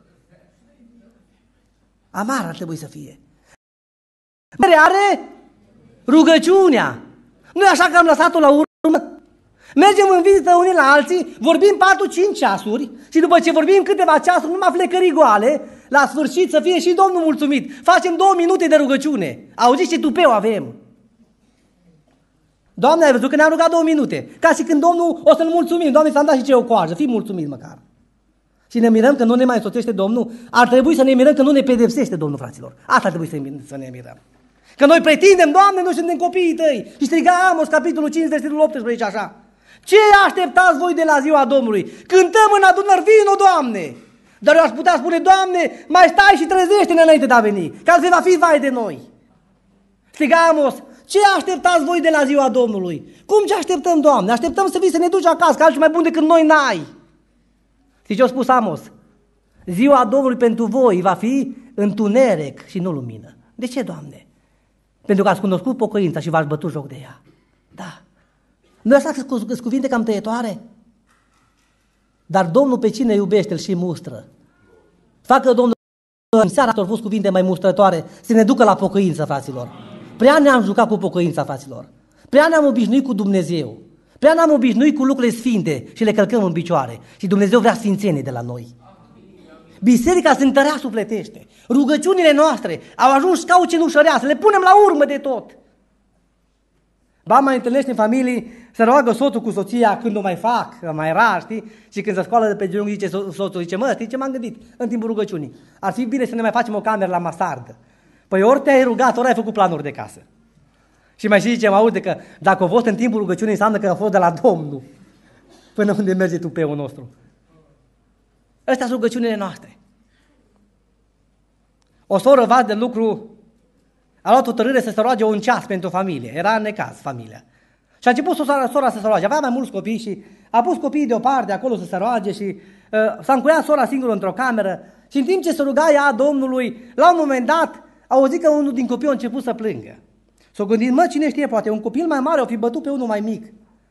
S1: Amar ar trebui să fie. Are rugăciunea. Nu e așa că am lăsat-o la urmă? Mergem în vizită unii la alții, vorbim 4-5 ceasuri și după ce vorbim câteva ceasuri, numai flecării goale, la sfârșit să fie și Domnul mulțumit. Facem 2 minute de rugăciune. Auziți ce tupeu avem? Doamne, ai văzut că ne-am rugat 2 minute. Ca și când Domnul o să-L mulțumim. Doamne, ți-am dat și ce o coajă. Fii mulțumit măcar. Și și ne mirăm că nu ne mai însoțește Domnul, ar trebui să ne mirăm că nu ne pedepsește Domnul, fraților. Asta ar trebui să ne mirăm. Că noi pretindem, Doamne, noi suntem copiii Tăi. Și striga Amos, capitolul 5, versetul 18, așa. Ce așteptați voi de la ziua Domnului? Cântăm în adunări, vino, Doamne! Dar eu aș putea spune, Doamne, mai stai și trezește-ne înainte de a veni, că altfel va fi vai de noi. Striga Amos, ce așteptați voi de la ziua Domnului? Cum ce așteptăm, Doamne? Așteptăm să vii să ne duci acasă, că alții mai bun decât noi n-ai. Știți ce a spus Amos? Ziua Domnului pentru voi va fi întuneric și nu lumină. De ce, Doamne? Pentru că ați cunoscut pocăința și v-ați bătut joc de ea. Da. Nu așa că cuvinte cam tăietoare? Dar Domnul pe cine iubește îl și mustră. Facă Domnul în seara au fost cuvinte mai mustrătoare să ne ducă la pocăință, fraților. Prea ne-am jucat cu pocăința, fraților. Prea ne-am obișnuit cu Dumnezeu. Prea ne-am obișnuit cu lucrurile sfinte și le călcăm în picioare. Și Dumnezeu vrea sfințenie de la noi. Biserica se întărea sufletește. Rugăciunile noastre au ajuns ca o cenușăreasă. Le punem la urmă de tot. Ba mai întâlnești în familii, se roagă soțul cu soția când o mai fac, mai rar, știi? Și când se scoală de pe genunchi, zice soțul, zice, mă, știi ce m-am gândit în timpul rugăciunii? Ar fi bine să ne mai facem o cameră la masardă. Păi ori te-ai rugat, ori ai făcut planuri de casă. Și mai și zice, mă aude că dacă a fost în timpul rugăciunii, înseamnă că a fost de la Domnul. Până unde merge tupeul nostru. Astea sunt rugăciunile noastre. O soră vas de lucru a luat hotărâre să se roage un ceas pentru familie. Era în necaz familia. Și a început sora să se roage. Avea mai mulți copii și a pus copiii deoparte acolo să se roage și s-a încuiat sora singură într-o cameră. Și în timp ce se ruga ea Domnului, la un moment dat a auzit că unul din copii a început să plângă. S-a gândit, mă, cine știe, poate un copil mai mare o fi bătut pe unul mai mic.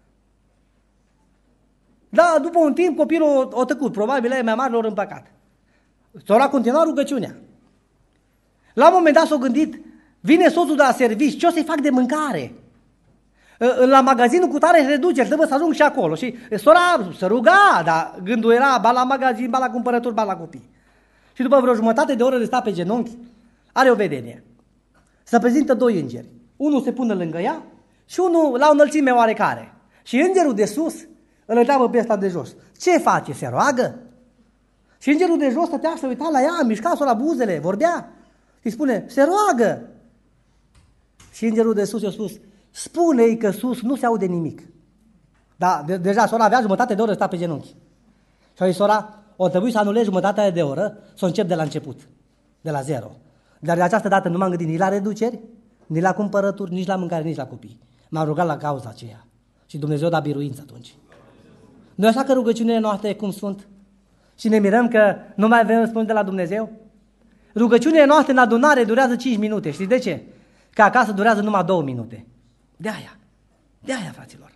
S1: Da, după un timp copilul a tăcut, probabil ei mai mari l-au împăcat. Sora continua rugăciunea. La un moment dat s-a gândit, vine soțul de la serviciu, ce o să-i fac de mâncare? La magazinul cu tare reduceri, trebuie să ajung și acolo. Și sora se ruga, dar gândul era ba la magazin, ba la cumpărături, ba la copii. Și după vreo jumătate de oră de sta pe genunchi, are o vedenie. Se prezintă doi îngeri. Unul se pune lângă ea și unul la o înălțime oarecare. Și îngerul de sus îl întreabă pe ăsta de jos. Ce face? Se roagă? Și îngerul de jos stătea și uita la ea, mișca-s-o la buzele, vorbea. Și spune, se roagă. Și îngerul de sus i-a spus, spune-i că sus nu se aude nimic. Da, deja sora avea jumătate de oră sta pe genunchi. Și a zis sora, o trebuie să anulez jumătatea de oră, să încep de la început, de la zero. Dar de această dată nu m-am gândit nici la reduceri, nici la cumpărături, nici la mâncare, nici la copii. M-am rugat la cauza aceea. Și Dumnezeu da biruință atunci. Nu așa că rugăciunile noastre cum sunt? Și ne mirăm că nu mai avem răspuns de la Dumnezeu? Rugăciunile noastre în adunare durează 5 minute. Știți de ce? Că acasă durează numai 2 minute. De aia, fraților.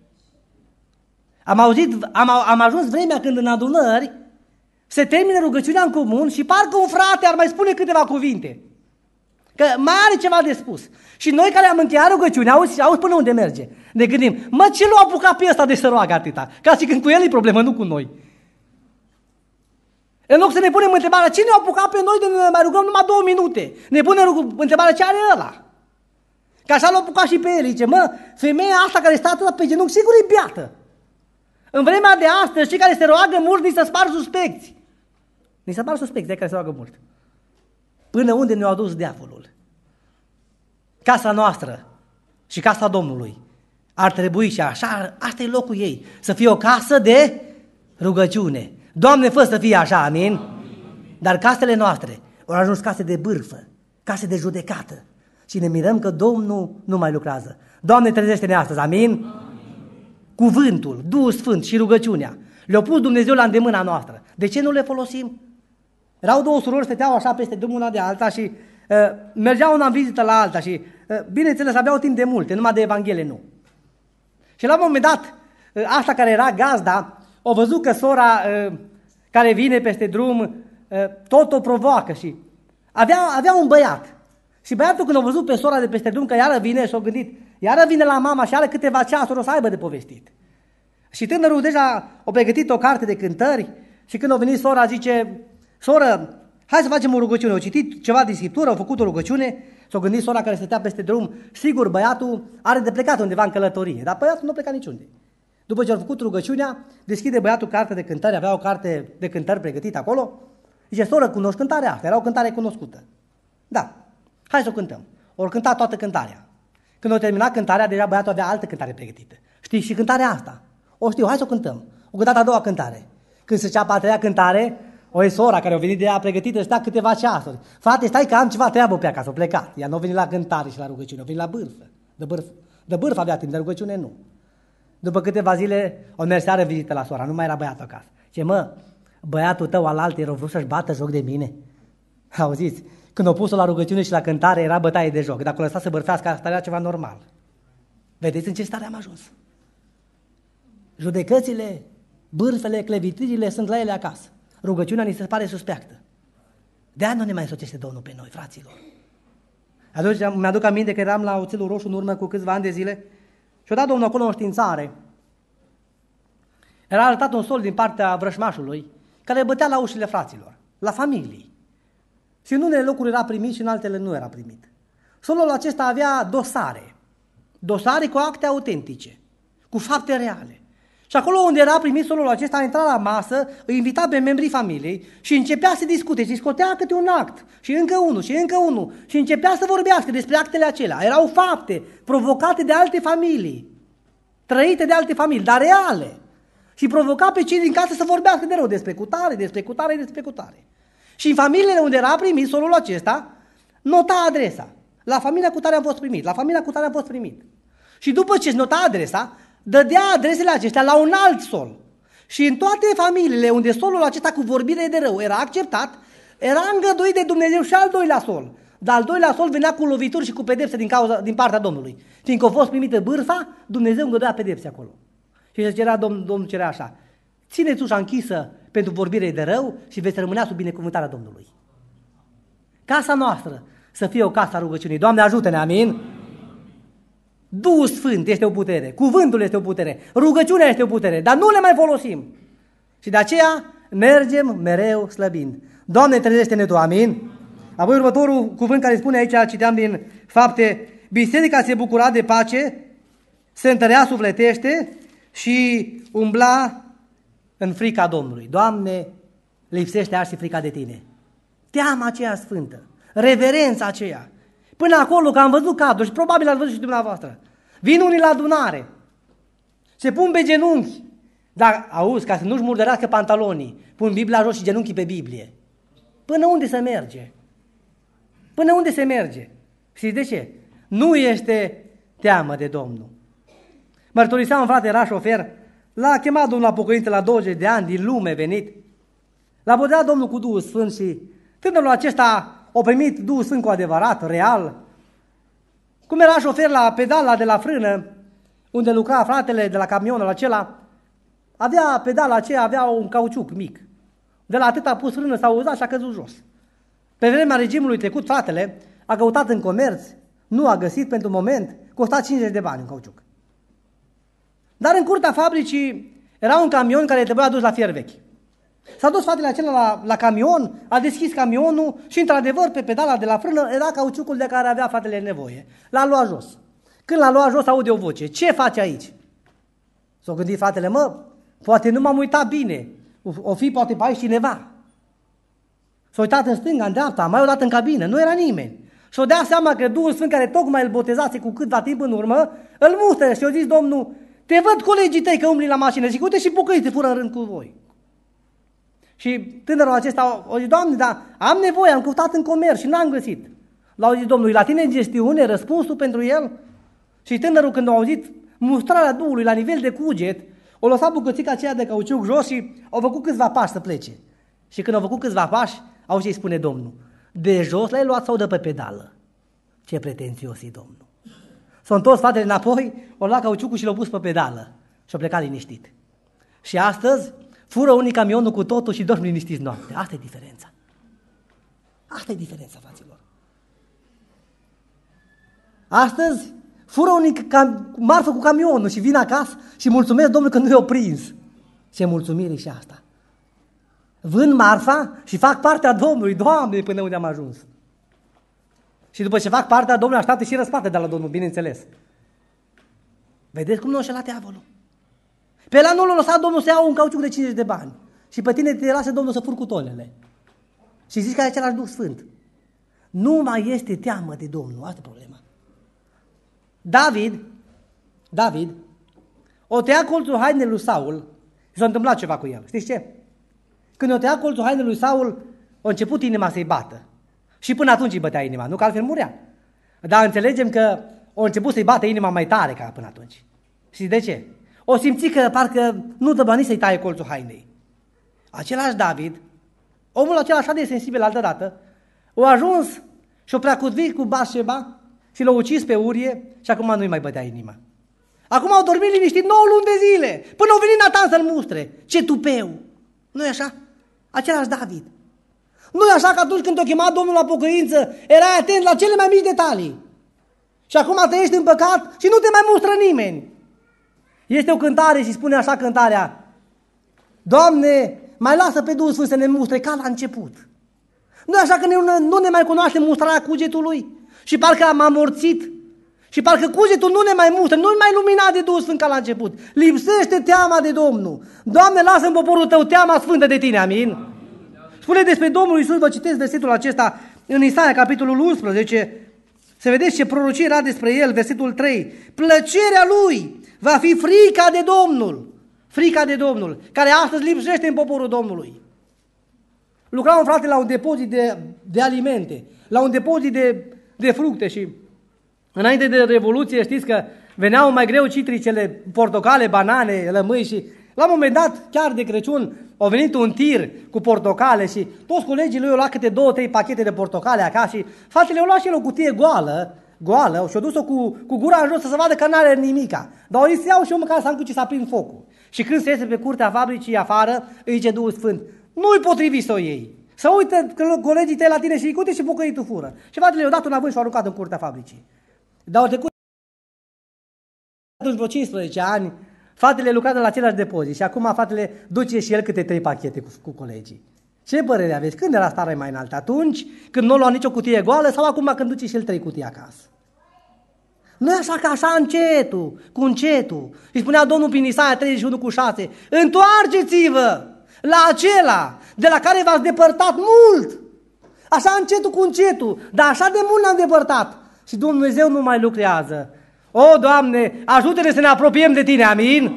S1: Am ajuns vremea când în adunări se termină rugăciunea în comun și parcă un frate ar mai spune câteva cuvinte. Că mai are ceva de spus. Și noi care am încheiat rugăciunea, auzi până unde merge. Ne gândim, mă, ce l-a apucat pe ăsta de să roagă atâta? Ca și când cu el e problemă, nu cu noi. În loc să ne punem întrebarea, cine a apucat pe noi de ne mai rugăm numai 2 minute? Ne punem întrebarea, ce are ăla? Că așa l-a apucat și pe el. Zice, mă, femeia asta care stă atât pe genunchi, sigur e beată. În vremea de astăzi, cei care se roagă mult, ni se spar suspecți. Ni se spar suspecți de care se roagă mult. Până unde ne-a adus diavolul. Casa noastră și casa Domnului ar trebui și așa, asta e locul ei, să fie o casă de rugăciune. Doamne, fă să fie așa, amin? Dar casele noastre au ajuns case de bârfă, case de judecată. Și ne mirăm că Domnul nu mai lucrează. Doamne, trezește-ne astăzi, amin? Cuvântul, Duhul Sfânt și rugăciunea le-a pus Dumnezeu la îndemâna noastră. De ce nu le folosim? Erau 2 surori, stăteau așa peste drumul una de alta și mergeau una în vizită la alta și, bineînțeles, aveau timp de multe, numai de Evanghelie nu. Și la un moment dat, asta care era gazda, a văzut că sora care vine peste drum tot o provoacă și avea un băiat. Și băiatul când a văzut pe sora de peste drum că iară vine și a gândit, iară vine la mama și are câteva ceasuri o să aibă de povestit. Și tânărul deja a pregătit o carte de cântări și când a venit sora zice, soră, hai să facem o rugăciune. Au citit ceva din Scriptură, au făcut o rugăciune, s-a gândit sora care stătea peste drum, sigur băiatul are de plecat undeva în călătorie, dar băiatul nu a plecat niciunde. După ce au făcut rugăciunea, deschide băiatul carte de cântări, avea o carte de cântări pregătită acolo. Zice, soră, cunoști cântarea asta? Era o cântare cunoscută. Da, hai să o cântăm. Ori cânta toată cântarea. Când o termina cântarea, deja băiatul avea altă cântare pregătită. Știi, și cântarea asta. O știu, hai să o cântăm. O cântat a doua cântare. Când se ceapă a treia cântare, o sora care a venit de ea pregătită, stea câteva ceasuri. Frate, stai că am ceva treabă pe acasă, a plecat. Ea nu a venit la cântare și la rugăciune, a venit la bârfă. De bârfă avea timp, de rugăciune nu. După câteva zile, o mers seară vizită la sora, nu mai era băiatul acasă. Ce mă, băiatul tău alaltă era vrut să-și bată joc de mine? Auziți, când o pus-o la rugăciune și la cântare, era bătaie de joc. Dacă o lăsa să bârfească, asta era ceva normal. Vedeți în ce stare am ajuns? Judecățile, bârfele, clevitirile sunt la ele acasă. Rugăciunea ni se pare suspectă. De-aia nu ne mai însoțește Domnul pe noi, fraților. Atunci mi-aduc aminte că eram la Oțelul Roșu în urmă cu câțiva ani de zile și-a dat Domnul acolo o științare. Era arătat un sol din partea vrășmașului care bătea la ușile fraților, la familii. Și în unele locuri era primit și în altele nu era primit. Solul acesta avea dosare cu acte autentice, cu fapte reale. Și acolo unde era primit solul acesta, a intrat la masă, îi invita pe membrii familiei și începea să discute și scotea câte un act și încă unul și începea să vorbească despre actele acelea. Erau fapte provocate de alte familii, trăite de alte familii, dar reale. Și provoca pe cei din casă să vorbească de rău despre cutare. Și în familiile unde era primit solul acesta, nota adresa. La familia cu tare am fost primit, Și după ce își nota adresa, dădea adresele acestea la un alt sol. Și în toate familiile unde solul acesta cu vorbire de rău era acceptat, era îngăduit de Dumnezeu și al doilea sol. Dar al doilea sol venea cu lovituri și cu pedepse din partea Domnului. Fiindcă a fost primită bârfa, Dumnezeu îngăduia pedepse acolo. Și se cerea, Domnul cerea așa, țineți ușa închisă pentru vorbire de rău și veți rămânea sub binecuvântarea Domnului. Casa noastră să fie o casă a rugăciunii. Doamne, ajută-ne, amin? Duhul Sfânt este o putere, cuvântul este o putere, rugăciunea este o putere, dar nu le mai folosim. Și de aceea mergem mereu slăbind. Doamne, trezește-ne Tu, amin? Apoi următorul cuvânt care spune aici, citeam din Fapte, biserica se bucura de pace, se întărea sufletește și umbla în frica Domnului. Doamne, lipsește azi și frica de Tine. Teama aceea sfântă, reverența aceea. Până acolo, că am văzut cadru și probabil ați văzut și dumneavoastră. Vin unii la adunare, se pun pe genunchi, dar auzi, ca să nu-și murdărească pantalonii, pun Biblia jos și genunchii pe Biblie. Până unde se merge? Până unde se merge? Știți de ce? Nu este teamă de Domnul. Mărturiseam un frate, era șofer, l-a chemat Domnul la pocăință la 20 de ani, din lume venit. L-a boteat Domnul cu Duhul Sfânt și tânărul acesta a primit Duhul Sfânt cu adevărat, real. Cum era șofer la pedala de la frână, unde lucra fratele de la camionul acela, avea pedala aceea, avea un cauciuc mic. De la atât a pus frână, s-a uzat și a căzut jos. Pe vremea regimului trecut, fratele a căutat în comerț, nu a găsit pentru moment, costa 50 de bani un cauciuc. Dar în curtea fabricii era un camion care trebuia dus la fier vechi. S-a dus fratele acela la camion, a deschis camionul și într-adevăr pe pedala de la frână era cauciucul de care avea fratele nevoie. L-a luat jos. Când l-a luat jos aude o voce. Ce faci aici? S-a gândit fratele, poate nu m-am uitat bine. O fi poate pe aici cineva. S-a uitat în stânga, în dreapta, mai o dată în cabină, nu era nimeni. Și-a dat seama că Duhul Sfânt care tocmai îl botezase cu câtva timp în urmă, îl mustră și a zis Domnul, te văd colegii tăi că umbli la mașină, zic, uite și pocăiți te fură în rând cu voi. Și tânărul acesta a zis, Doamne, dar am nevoie, am căutat în comerț și n-am găsit. L-au zis Domnului, la tine în gestiune, răspunsul pentru el? Și tânărul când a auzit mustrarea Duhului la nivel de cuget, o lăsat bucățica aceea de cauciuc jos și au făcut câțiva pași să plece. Și când au făcut câțiva pași, auzi ce-i spune Domnul, de jos l-ai luat sau de pe pedală? Ce pretențios e Domnul. S-a întors fratele înapoi, o luat cauciucul și l-a pus pe pedală și a plecat liniștit. Și astăzi fură unii camionul cu totul și dorm liniștiți noapte. Asta e diferența. Asta e diferența, fraților. Astăzi fură unii marfă cu camionul și vin acasă și mulțumesc Domnului că nu i-au prins. Ce mulțumire și asta. Vând marfa și fac partea Domnului. Doamne, până unde am ajuns. Și după ce fac partea Domnului, așteaptă și răsplată de la Domnul, bineînțeles. Vedeți cum nu a înșelat diavolul? Pe la nu l-a lăsat Domnul să ia un cauciuc de 50 de bani. Și pe tine te lasă Domnul să furi cu tonele. Și zici că ai același Duh Sfânt. Nu mai este teamă de Domnul. Asta e problema. David, o tăia colțul hainei lui Saul și s-a întâmplat ceva cu el. Știți ce? Când o tăia colțul hainei lui Saul, a început inima să-i bată. Și până atunci îi bătea inima, nu că altfel murea. Dar înțelegem că a început să-i bată inima mai tare ca până atunci. Și de ce? O simți că parcă nu dă bani să-i taie colțul hainei. Același David, omul acela așa de sensibil altădată, a ajuns și-o preacudvit cu Bașeba și l-a ucis pe Urie și acum nu-i mai bătea inima. Acum au dormit liniștit 9 luni de zile, până au venit Natan să-l mustre. Ce tupeu! Nu-i așa? Același David. Nu-i așa că atunci când te-a chemat Domnul la pocăință, erai atent la cele mai mici detalii. Și acum trăiești în păcat și nu te mai mustră nimeni. Este o cântare și spune așa cântarea: Doamne, mai lasă pe Duhul Sfânt să ne mustre ca la început. Nu așa că nu ne mai cunoaște mustrarea cugetului și parcă am amorțit și parcă cugetul nu ne mai mustră, nu-i mai luminat de Duhul Sfânt ca la început. Lipsește teama de Domnul. Doamne, lasă în poporul tău teama sfântă de tine, amin? Spune despre Domnul Iisus, vă citesc versetul acesta în Isaia, capitolul 11, să vedeți ce prorocie era despre el, versetul 3. Plăcerea lui va fi frica de Domnul, frica de Domnul, care astăzi lipsește în poporul Domnului. Lucra un frate la un depozit de alimente, la un depozit de fructe și înainte de Revoluție știți că veneau mai greu citricele, portocale, banane, lămâi și la un moment dat, chiar de Crăciun, a venit un tir cu portocale și toți colegii lui au luat câte 2-3 pachete de portocale acasă și fratele au luat și el o cutie goală și-a dus-o cu gura în jos să se vadă că n-are nimica. Dar o zis, iau și eu măcar să am cu ce să aprind focul. Și când se iese pe curtea fabricii afară, îi zice Duhul Sfânt, nu-i potrivit să o iei. Să uită colegii tăi la tine și uite și pocăitul fură. Și fratele i-a dat un avânt și a aruncat în curtea fabricii. Dar au trecut atunci vreo 15 ani, fratele lucrează la același depozit și acum fratele duce și el câte 3 pachete cu colegii. Ce părere aveți? Când era starea mai înaltă? Atunci când nu a luat nicio cutie goală sau acum când duce și el 3 cutii acasă? Nu e așa că așa încetul, cu încetul. Și spunea Domnul prin Isaia 31:6, întoarceți-vă la acela de la care v-ați depărtat mult. Așa încetul cu încetul, dar așa de mult ne-am depărtat. Și Dumnezeu nu mai lucrează. O, Doamne, ajută-ne să ne apropiem de Tine, amin?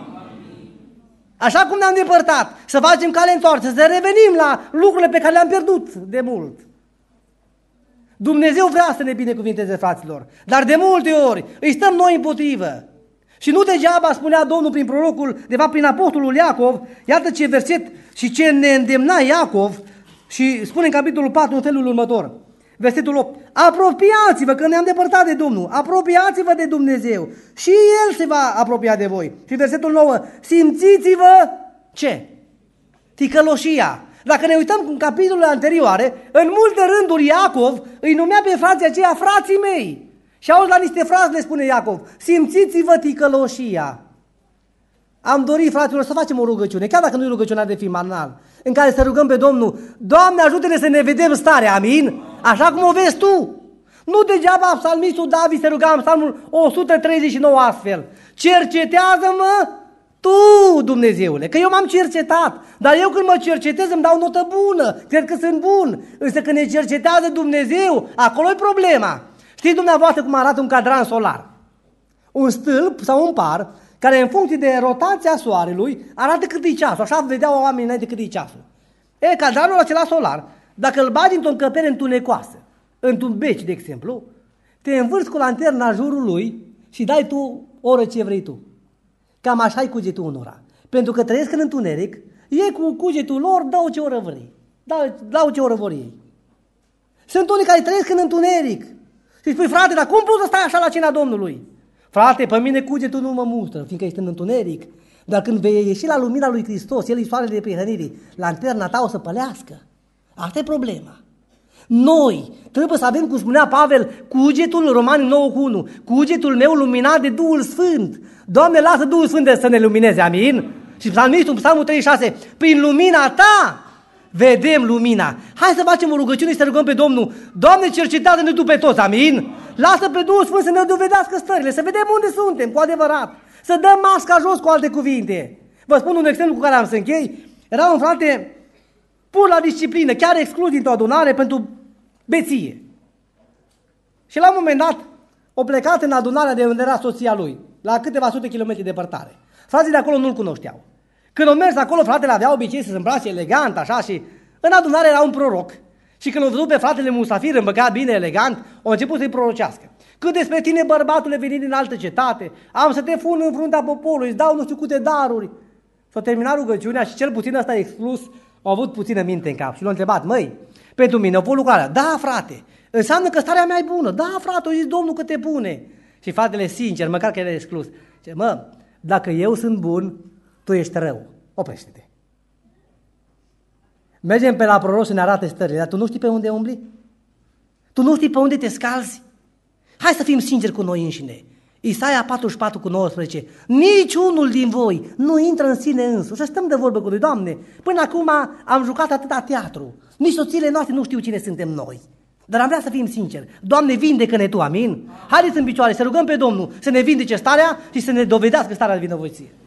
S1: Așa cum ne-am depărtat, să facem cale întoarsă, să revenim la lucrurile pe care le-am pierdut de mult. Dumnezeu vrea să ne binecuvinteze, fraților, dar de multe ori îi stăm noi împotrivă. Și nu degeaba spunea Domnul prin prorocul, de fapt prin apostolul Iacov, iată ce verset și ce ne îndemna Iacov și spune în capitolul 4 în felul următor. Versetul 8, apropiați-vă, că ne-am depărtat de Domnul, apropiați-vă de Dumnezeu și El se va apropia de voi. Și versetul 9, simțiți-vă ce? Ticăloșia. Dacă ne uităm în capitolele anterioare, în multe rânduri Iacov îi numea pe frații aceia frații mei. Și auzi la niște frați le spune Iacov, simțiți-vă ticăloșia. Am dorit, fraților, să facem o rugăciune, chiar dacă nu e rugăciunea de finală, în care să rugăm pe Domnul, Doamne, ajută-ne să ne vedem starea, amin? Așa cum o vezi Tu. Nu degeaba psalmistul David se ruga în psalmul 139 astfel, cercetează-mă Tu, Dumnezeule, că eu m-am cercetat, dar eu când mă cercetez îmi dau notă bună, cred că sunt bun, însă când ne cercetează Dumnezeu, acolo e problema. Știți dumneavoastră cum arată un cadran solar? Un stâlp sau un par care în funcție de rotația soarelui arată cât e ceasul, așa vedeau oamenii înainte cât e ceasul. E, cadranul acela solar, dacă îl bagi într-o încăpere întunecoasă, într-un beci, de exemplu, te învârți cu lanterna în jurul lui și dai tu oră ce vrei tu. Cam așa e cugetul unora. Pentru că trăiesc în întuneric, ei cu cugetul lor dau ce oră vrei. Dau ce oră vor ei. Sunt unii care trăiesc în întuneric. Și spui, frate, dar cum poți să stai așa la cina Domnului? Frate, pe mine cugetul nu mă mustră, fiindcă ești în întuneric. Dar când vei ieși la lumina lui Hristos, El e soarele de prihănirii, lanterna ta o să pălească. Asta e problema. Noi trebuie să avem, cum spunea Pavel, cugetul, Romani 9:1, cugetul meu luminat de Duhul Sfânt. Doamne, lasă Duhul Sfânt să ne lumineze, amin? Și psalmistul, psalmul 36, prin lumina ta vedem lumina. Hai să facem o rugăciune și să rugăm pe Domnul. Doamne, cercetează-ne Tu pe toți, amin? Lasă pe Duhul Sfânt să ne dovedească stările, să vedem unde suntem, cu adevărat. Să dăm masca jos, cu alte cuvinte. Vă spun un exemplu cu care am să închei. Era un frate pur la disciplină, chiar exclus dintr-o adunare pentru beție. Și la un moment dat, o plecat în adunarea de unde era soția lui, la câteva sute kilometri departare. Frații de acolo nu-l cunoșteau. Când au mers acolo, fratele avea obicei să se îmbrace elegant, așa, și în adunare era un proroc. Și când l-a văzut pe fratele musafir îmbăcat bine, elegant, a început să-i prorocească. Cât despre tine, bărbatule, venit din altă cetate, am să te fun în fruntea poporului, îți dau nu știu câte daruri. S-a terminat rugăciunea și cel puțin ăsta exclus a avut puțină minte în cap și l-a întrebat: măi, pentru mine a fost lucrarea. Da, frate, înseamnă că starea mea e bună. Da, frate, a zis Domnul că te pune. Și fratele, sincer, măcar că era exclus, zice: mă, dacă eu sunt bun, tu ești rău. Oprește-te. Mergem pe la proroc să ne arate stările, dar tu nu știi pe unde umbli? Tu nu știi pe unde te scalzi? Hai să fim sinceri cu noi înșine. Isaia 44:19. Niciunul din voi nu intră în sine însuși. Să stăm de vorbă cu noi: Doamne, până acum am jucat atâta teatru. Nici soțiile noastre nu știu cine suntem noi. Dar am vrea să fim sinceri. Doamne, vindecă-ne Tu, amin? Haideți în picioare, să rugăm pe Domnul să ne vindece starea și să ne dovedească starea de vinovăție.